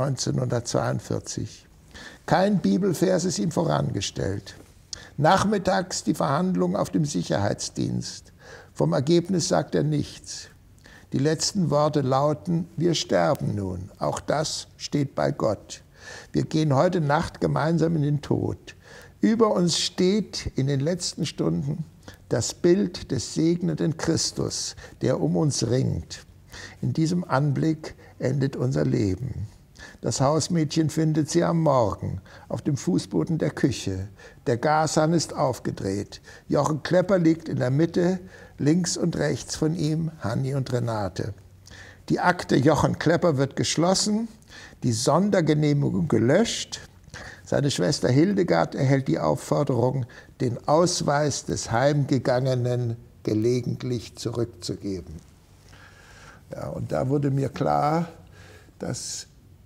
1942. Kein Bibelvers ist ihm vorangestellt. Nachmittags die Verhandlung auf dem Sicherheitsdienst. Vom Ergebnis sagt er nichts. Die letzten Worte lauten, wir sterben nun. Auch das steht bei Gott. Wir gehen heute Nacht gemeinsam in den Tod. Über uns steht in den letzten Stunden das Bild des segnenden Christus, der um uns ringt. In diesem Anblick endet unser Leben. Das Hausmädchen findet sie am Morgen auf dem Fußboden der Küche. Der Gashahn ist aufgedreht. Jochen Klepper liegt in der Mitte, links und rechts von ihm Hanni und Renate. Die Akte Jochen Klepper wird geschlossen, die Sondergenehmigung gelöscht. Seine Schwester Hildegard erhält die Aufforderung, den Ausweis des Heimgegangenen gelegentlich zurückzugeben. Ja, und da wurde mir klar, dass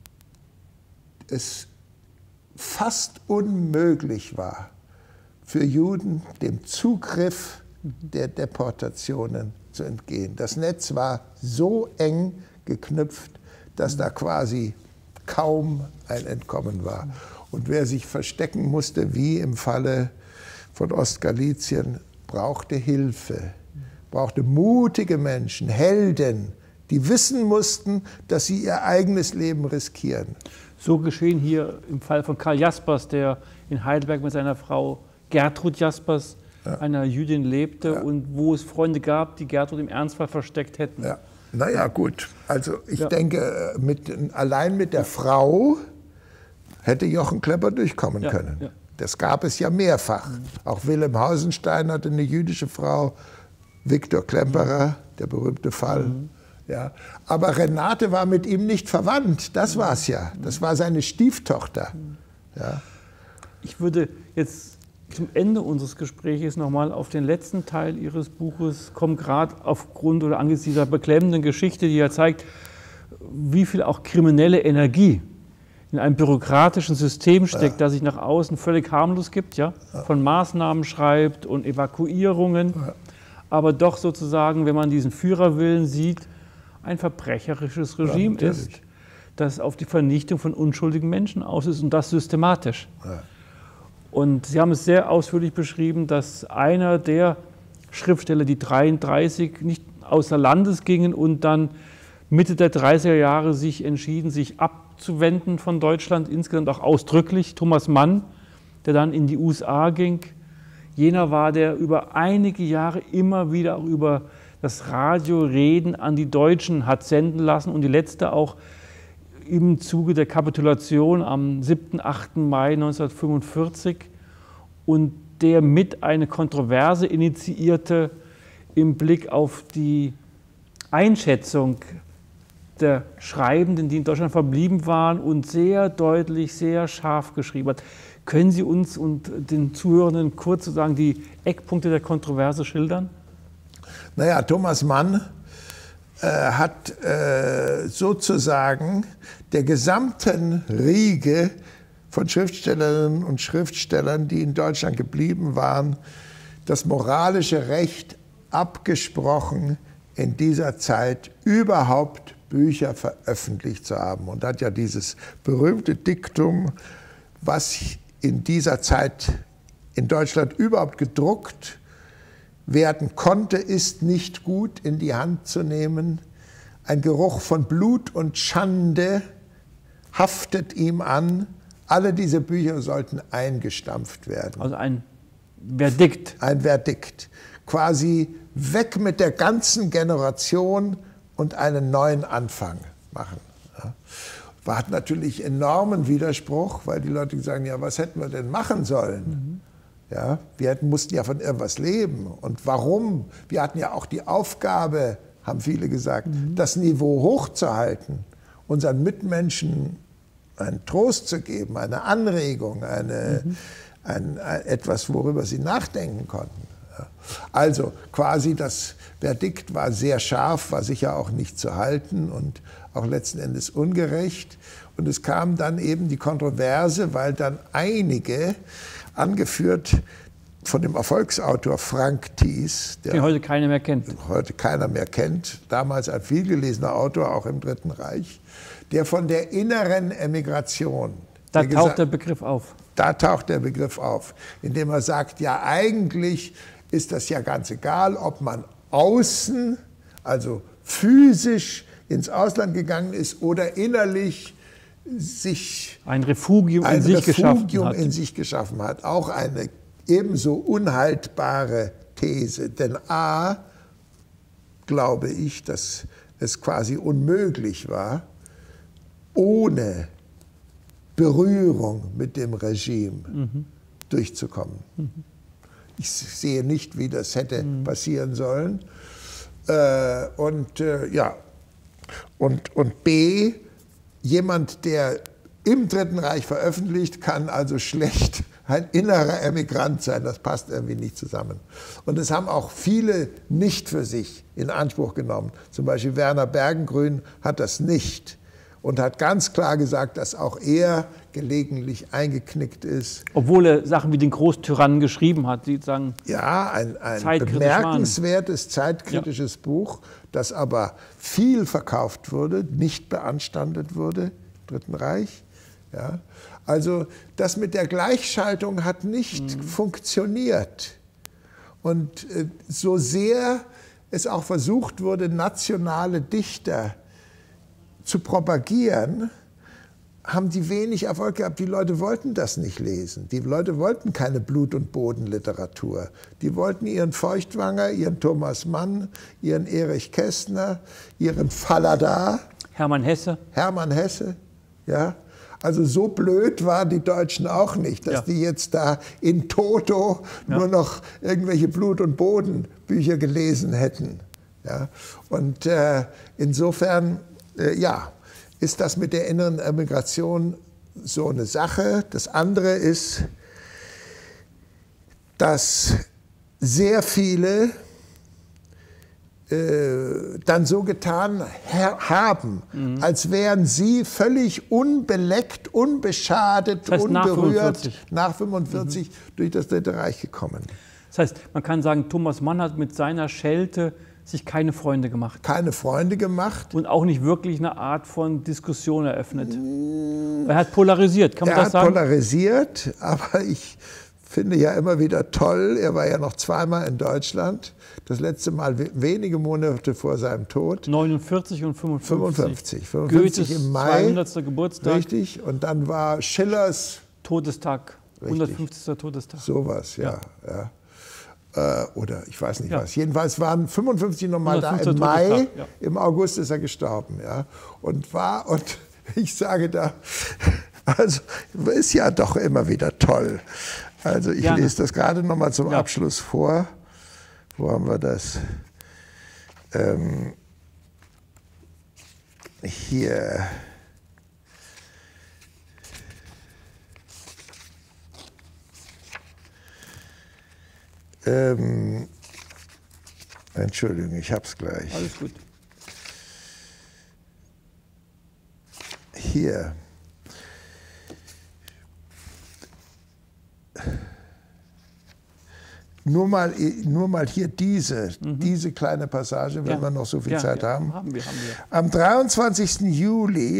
es fast unmöglich war, für Juden dem Zugriff der Deportationen zu entgehen. Das Netz war so eng geknüpft, dass da quasi kaum ein Entkommen war. Und wer sich verstecken musste, wie im Falle von Ostgalizien, brauchte Hilfe, brauchte mutige Menschen, Helden, die wissen mussten, dass sie ihr eigenes Leben riskieren. So geschehen hier im Fall von Karl Jaspers, der in Heidelberg mit seiner Frau Gertrud Jaspers, einer Jüdin, lebte und wo es Freunde gab, die Gertrud im Ernstfall versteckt hätten. Ja. Naja, gut. Also ich denke, allein mit der Frau hätte Jochen Klepper durchkommen können. Ja. Das gab es ja mehrfach. Auch Wilhelm Hausenstein hatte eine jüdische Frau, Viktor Klemperer, der berühmte Fall. Ja. Aber Renate war mit ihm nicht verwandt, das war es ja. Das war seine Stieftochter. Ja. Ich würde jetzt zum Ende unseres Gesprächs nochmal auf den letzten Teil Ihres Buches kommen, gerade aufgrund oder angesichts dieser beklemmenden Geschichte, die ja zeigt, wie viel auch kriminelle Energie in einem bürokratischen System steckt, das sich nach außen völlig harmlos gibt, von Maßnahmen schreibt und Evakuierungen, aber doch sozusagen, wenn man diesen Führerwillen sieht, ein verbrecherisches Regime ist. das auf die Vernichtung von unschuldigen Menschen aus ist und das systematisch. Ja. Und Sie haben es sehr ausführlich beschrieben, dass einer der Schriftsteller, die 1933 nicht außer Landes gingen und dann Mitte der 30er Jahre sich entschieden, sich abzuwenden von Deutschland, insgesamt auch ausdrücklich, Thomas Mann, der dann in die USA ging. Jener war, der über einige Jahre immer wieder auch über das Radio Reden an die Deutschen hat senden lassen und die letzte auch im Zuge der Kapitulation am 7. 8. Mai 1945 und der mit eine Kontroverse initiierte im Blick auf die Einschätzung der Schreibenden, die in Deutschland verblieben waren und sehr deutlich, sehr scharf geschrieben hat. Können Sie uns und den Zuhörenden kurz sozusagen die Eckpunkte der Kontroverse schildern? Naja, Thomas Mann hat sozusagen der gesamten Riege von Schriftstellerinnen und Schriftstellern, die in Deutschland geblieben waren, das moralische Recht abgesprochen, in dieser Zeit überhaupt Bücher veröffentlicht zu haben. Und hat ja dieses berühmte Diktum, was in dieser Zeit in Deutschland überhaupt gedruckt werden konnte, ist nicht gut in die Hand zu nehmen. Ein Geruch von Blut und Schande haftet ihm an. Alle diese Bücher sollten eingestampft werden. Also ein Verdikt. Ein Verdikt. Quasi weg mit der ganzen Generation und einen neuen Anfang machen. Ja. Hat natürlich enormen Widerspruch, weil die Leute sagen, ja, was hätten wir denn machen sollen? Ja, wir mussten ja von irgendwas leben. Und warum? Wir hatten ja auch die Aufgabe, haben viele gesagt, das Niveau hochzuhalten, unseren Mitmenschen einen Trost zu geben, eine Anregung, etwas, worüber sie nachdenken konnten. Ja. Also quasi das Verdikt war sehr scharf, war sicher auch nicht zu halten und auch letzten Endes ungerecht. Und es kam dann eben die Kontroverse, weil dann einige, angeführt von dem Erfolgsautor Frank Thies, den heute keiner mehr kennt. Heute keiner mehr kennt, damals ein vielgelesener Autor, auch im Dritten Reich, der von der inneren Emigration. Da taucht der Begriff auf. Da taucht der Begriff auf, indem er sagt, ja eigentlich ist das ja ganz egal, ob man außen, also physisch ins Ausland gegangen ist oder innerlich sich ein Refugium in sich geschaffen hat. Auch eine ebenso unhaltbare These. Denn a, glaube ich, dass es quasi unmöglich war, ohne Berührung mit dem Regime durchzukommen. Ich sehe nicht, wie das hätte passieren sollen. Und b, jemand, der im Dritten Reich veröffentlicht, kann also schlecht ein innerer Emigrant sein. Das passt irgendwie nicht zusammen. Und das haben auch viele nicht für sich in Anspruch genommen. Zum Beispiel Werner Bergengruen hat das nicht und hat ganz klar gesagt, dass auch er gelegentlich eingeknickt ist. Obwohl er Sachen wie den Großtyrannen geschrieben hat, die sagen, ja, ein bemerkenswertes, zeitkritisches Buch, das aber viel verkauft wurde, nicht beanstandet wurde im Dritten Reich. Ja. Also das mit der Gleichschaltung hat nicht funktioniert. Und so sehr es auch versucht wurde, nationale Dichter zu propagieren, haben die wenig Erfolg gehabt. Die Leute wollten das nicht lesen. Die Leute wollten keine Blut- und Bodenliteratur. Die wollten ihren Feuchtwanger, ihren Thomas Mann, ihren Erich Kästner, ihren Fallada. Hermann Hesse. Hermann Hesse, ja. Also so blöd waren die Deutschen auch nicht, dass die jetzt da in Toto nur noch irgendwelche Blut- und Bodenbücher gelesen hätten. Ja. Und insofern, ist das mit der inneren Emigration so eine Sache. Das andere ist, dass sehr viele dann so getan haben, als wären sie völlig unbeleckt, unbeschadet, das heißt, unberührt nach 1945 durch das Dritte Reich gekommen. Das heißt, man kann sagen, Thomas Mann hat mit seiner Schelte sich keine Freunde gemacht. Keine Freunde gemacht. Und auch nicht wirklich eine Art von Diskussion eröffnet. Er hat polarisiert, kann man das sagen? Er hat polarisiert, aber ich finde ja immer wieder toll, er war ja noch zweimal in Deutschland, das letzte Mal wenige Monate vor seinem Tod. 49 und 55 Goethes im Mai. 200. Geburtstag. Richtig, und dann war Schillers Todestag, 150. Todestag. Sowas, ja. Oder ich weiß nicht was. Jedenfalls waren 55 nochmal da im Mai, im August ist er gestorben. Ja. Und ich sage da, also ist ja doch immer wieder toll. Also ich lese das gerade nochmal zum Abschluss vor. Wo haben wir das? Hier. Entschuldigung, ich hab's gleich. Alles gut. Hier. Nur mal hier diese kleine Passage, wenn wir noch so viel Zeit haben. Haben wir. Am 23. Juli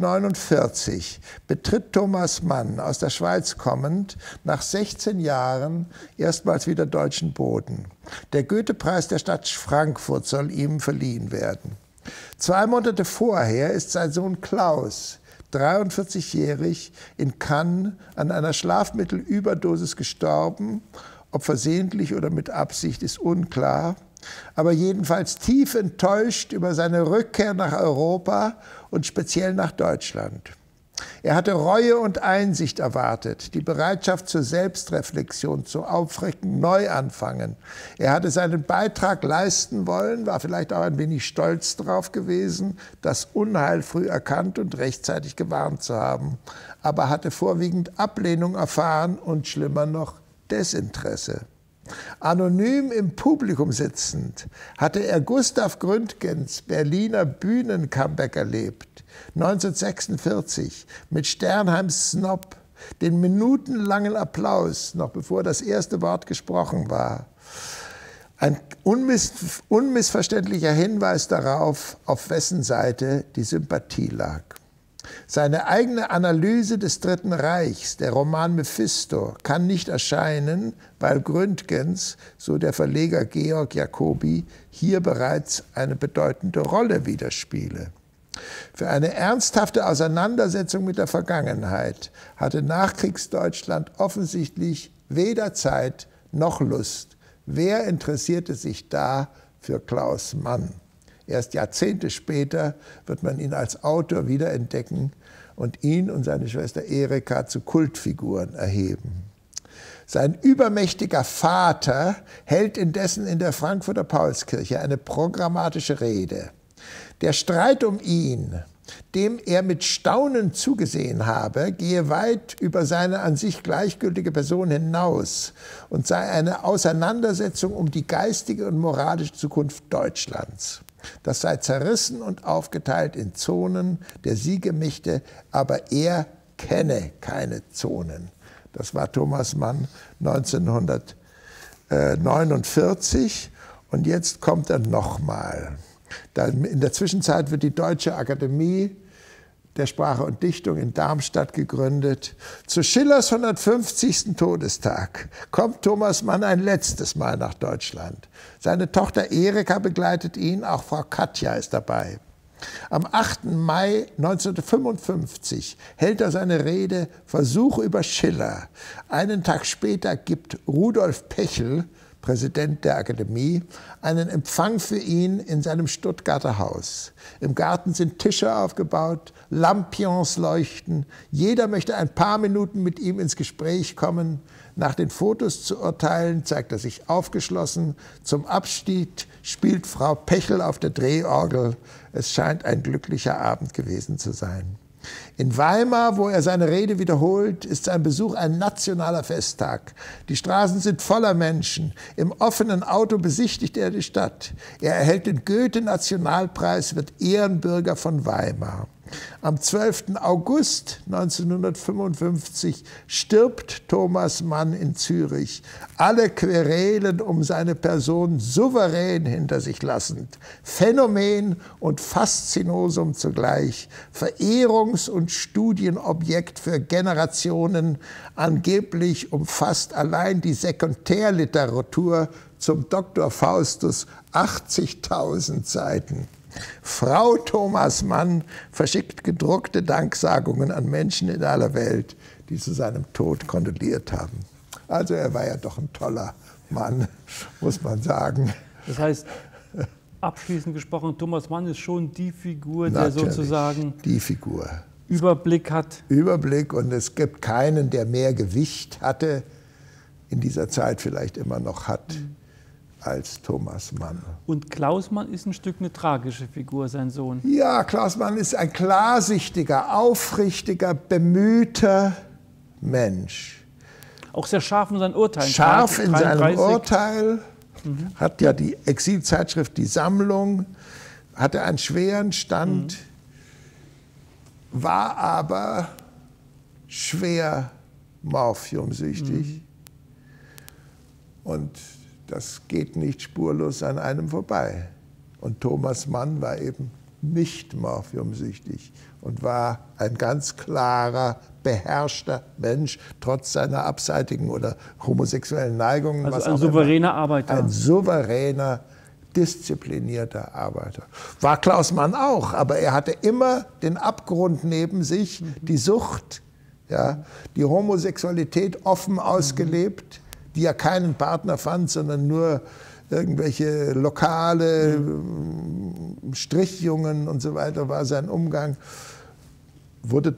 1949 betritt Thomas Mann, aus der Schweiz kommend, nach 16 Jahren erstmals wieder deutschen Boden. Der Goethe-Preis der Stadt Frankfurt soll ihm verliehen werden. 2 Monate vorher ist sein Sohn Klaus, 43-jährig, in Cannes an einer Schlafmittelüberdosis gestorben. Ob versehentlich oder mit Absicht, ist unklar, aber jedenfalls tief enttäuscht über seine Rückkehr nach Europa und speziell nach Deutschland. Er hatte Reue und Einsicht erwartet, die Bereitschaft zur Selbstreflexion, zu aufrechten Neuanfangen. Er hatte seinen Beitrag leisten wollen, war vielleicht auch ein wenig stolz darauf gewesen, das Unheil früh erkannt und rechtzeitig gewarnt zu haben, aber hatte vorwiegend Ablehnung erfahren und schlimmer noch, Desinteresse. Anonym im Publikum sitzend hatte er Gustav Gründgens Berliner Bühnencomeback erlebt, 1946 mit Sternheims Snob, den minutenlangen Applaus, noch bevor das erste Wort gesprochen war. Ein unmissverständlicher Hinweis darauf, auf wessen Seite die Sympathie lag. Seine eigene Analyse des Dritten Reichs, der Roman Mephisto, kann nicht erscheinen, weil Gründgens, so der Verleger Georg Jacobi, hier bereits eine bedeutende Rolle widerspiele. Für eine ernsthafte Auseinandersetzung mit der Vergangenheit hatte Nachkriegsdeutschland offensichtlich weder Zeit noch Lust. Wer interessierte sich da für Klaus Mann? Erst Jahrzehnte später wird man ihn als Autor wiederentdecken und ihn und seine Schwester Erika zu Kultfiguren erheben. Sein übermächtiger Vater hält indessen in der Frankfurter Paulskirche eine programmatische Rede. Der Streit um ihn, dem er mit Staunen zugesehen habe, gehe weit über seine an sich gleichgültige Person hinaus und sei eine Auseinandersetzung um die geistige und moralische Zukunft Deutschlands. Das sei zerrissen und aufgeteilt in Zonen der Siegemächte, aber er kenne keine Zonen. Das war Thomas Mann 1949 und jetzt kommt er nochmal. In der Zwischenzeit wird die Deutsche Akademie der Sprache und Dichtung in Darmstadt gegründet. Zu Schillers 150. Todestag kommt Thomas Mann ein letztes Mal nach Deutschland. Seine Tochter Erika begleitet ihn, auch Frau Katja ist dabei. Am 8. Mai 1955 hält er seine Rede Versuch über Schiller. Einen Tag später gibt Rudolf Pechel, Präsident der Akademie, einen Empfang für ihn in seinem Stuttgarter Haus. Im Garten sind Tische aufgebaut, Lampions leuchten. Jeder möchte ein paar Minuten mit ihm ins Gespräch kommen. Nach den Fotos zu urteilen, zeigt er sich aufgeschlossen. Zum Abschied spielt Frau Pechel auf der Drehorgel. Es scheint ein glücklicher Abend gewesen zu sein. In Weimar, wo er seine Rede wiederholt, ist sein Besuch ein nationaler Festtag. Die Straßen sind voller Menschen. Im offenen Auto besichtigt er die Stadt. Er erhält den Goethe-Nationalpreis, wird Ehrenbürger von Weimar. Am 12. August 1955 stirbt Thomas Mann in Zürich, alle Querelen um seine Person souverän hinter sich lassend. Phänomen und Faszinosum zugleich, Verehrungs- und Studienobjekt für Generationen, angeblich umfasst allein die Sekundärliteratur zum Dr. Faustus 80.000 Seiten. Frau Thomas Mann verschickt gedruckte Danksagungen an Menschen in aller Welt, die zu seinem Tod kondoliert haben. Also er war ja doch ein toller Mann, muss man sagen. Das heißt, abschließend gesprochen, Thomas Mann ist schon die Figur, der Natürlich, sozusagen die Figur. Überblick hat. Überblick, und es gibt keinen, der mehr Gewicht hatte, in dieser Zeit vielleicht immer noch hat, als Thomas Mann. Und Klaus Mann ist ein Stück eine tragische Figur, sein Sohn. Ja, Klaus Mann ist ein klarsichtiger, aufrichtiger, bemühter Mensch. Auch sehr scharf in seinen Urteilen. Scharf in 33. seinem Urteil, hat ja die Exilzeitschrift Die Sammlung, hatte einen schweren Stand, war aber schwer morphiumsüchtig. Und das geht nicht spurlos an einem vorbei. Und Thomas Mann war eben nicht morphiumsüchtig und war ein ganz klarer, beherrschter Mensch, trotz seiner abseitigen oder homosexuellen Neigungen. Also ein souveräner Arbeiter. Ein souveräner, disziplinierter Arbeiter. War Klaus Mann auch, aber er hatte immer den Abgrund neben sich, die Sucht, ja, die Homosexualität offen ausgelebt, die ja keinen Partner fand, sondern nur irgendwelche lokale Strichjungen und so weiter war sein Umgang. Wurde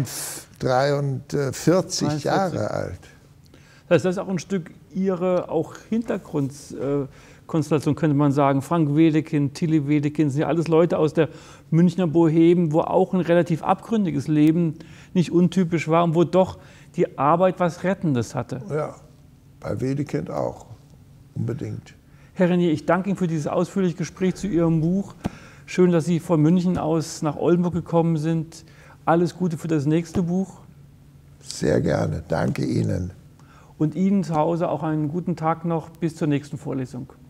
43 Jahre alt. Das ist auch ein Stück Ihre auch Hintergrundkonstellation, könnte man sagen. Frank Wedekind, Tilly Wedekind, sind ja alles Leute aus der Münchner Bohème, wo auch ein relativ abgründiges Leben nicht untypisch war und wo doch die Arbeit was Rettendes hatte. Ja. Bei Wedekind auch, unbedingt. Herr Renier, ich danke Ihnen für dieses ausführliche Gespräch zu Ihrem Buch. Schön, dass Sie von München aus nach Oldenburg gekommen sind. Alles Gute für das nächste Buch. Sehr gerne, danke Ihnen. Und Ihnen zu Hause auch einen guten Tag noch, bis zur nächsten Vorlesung.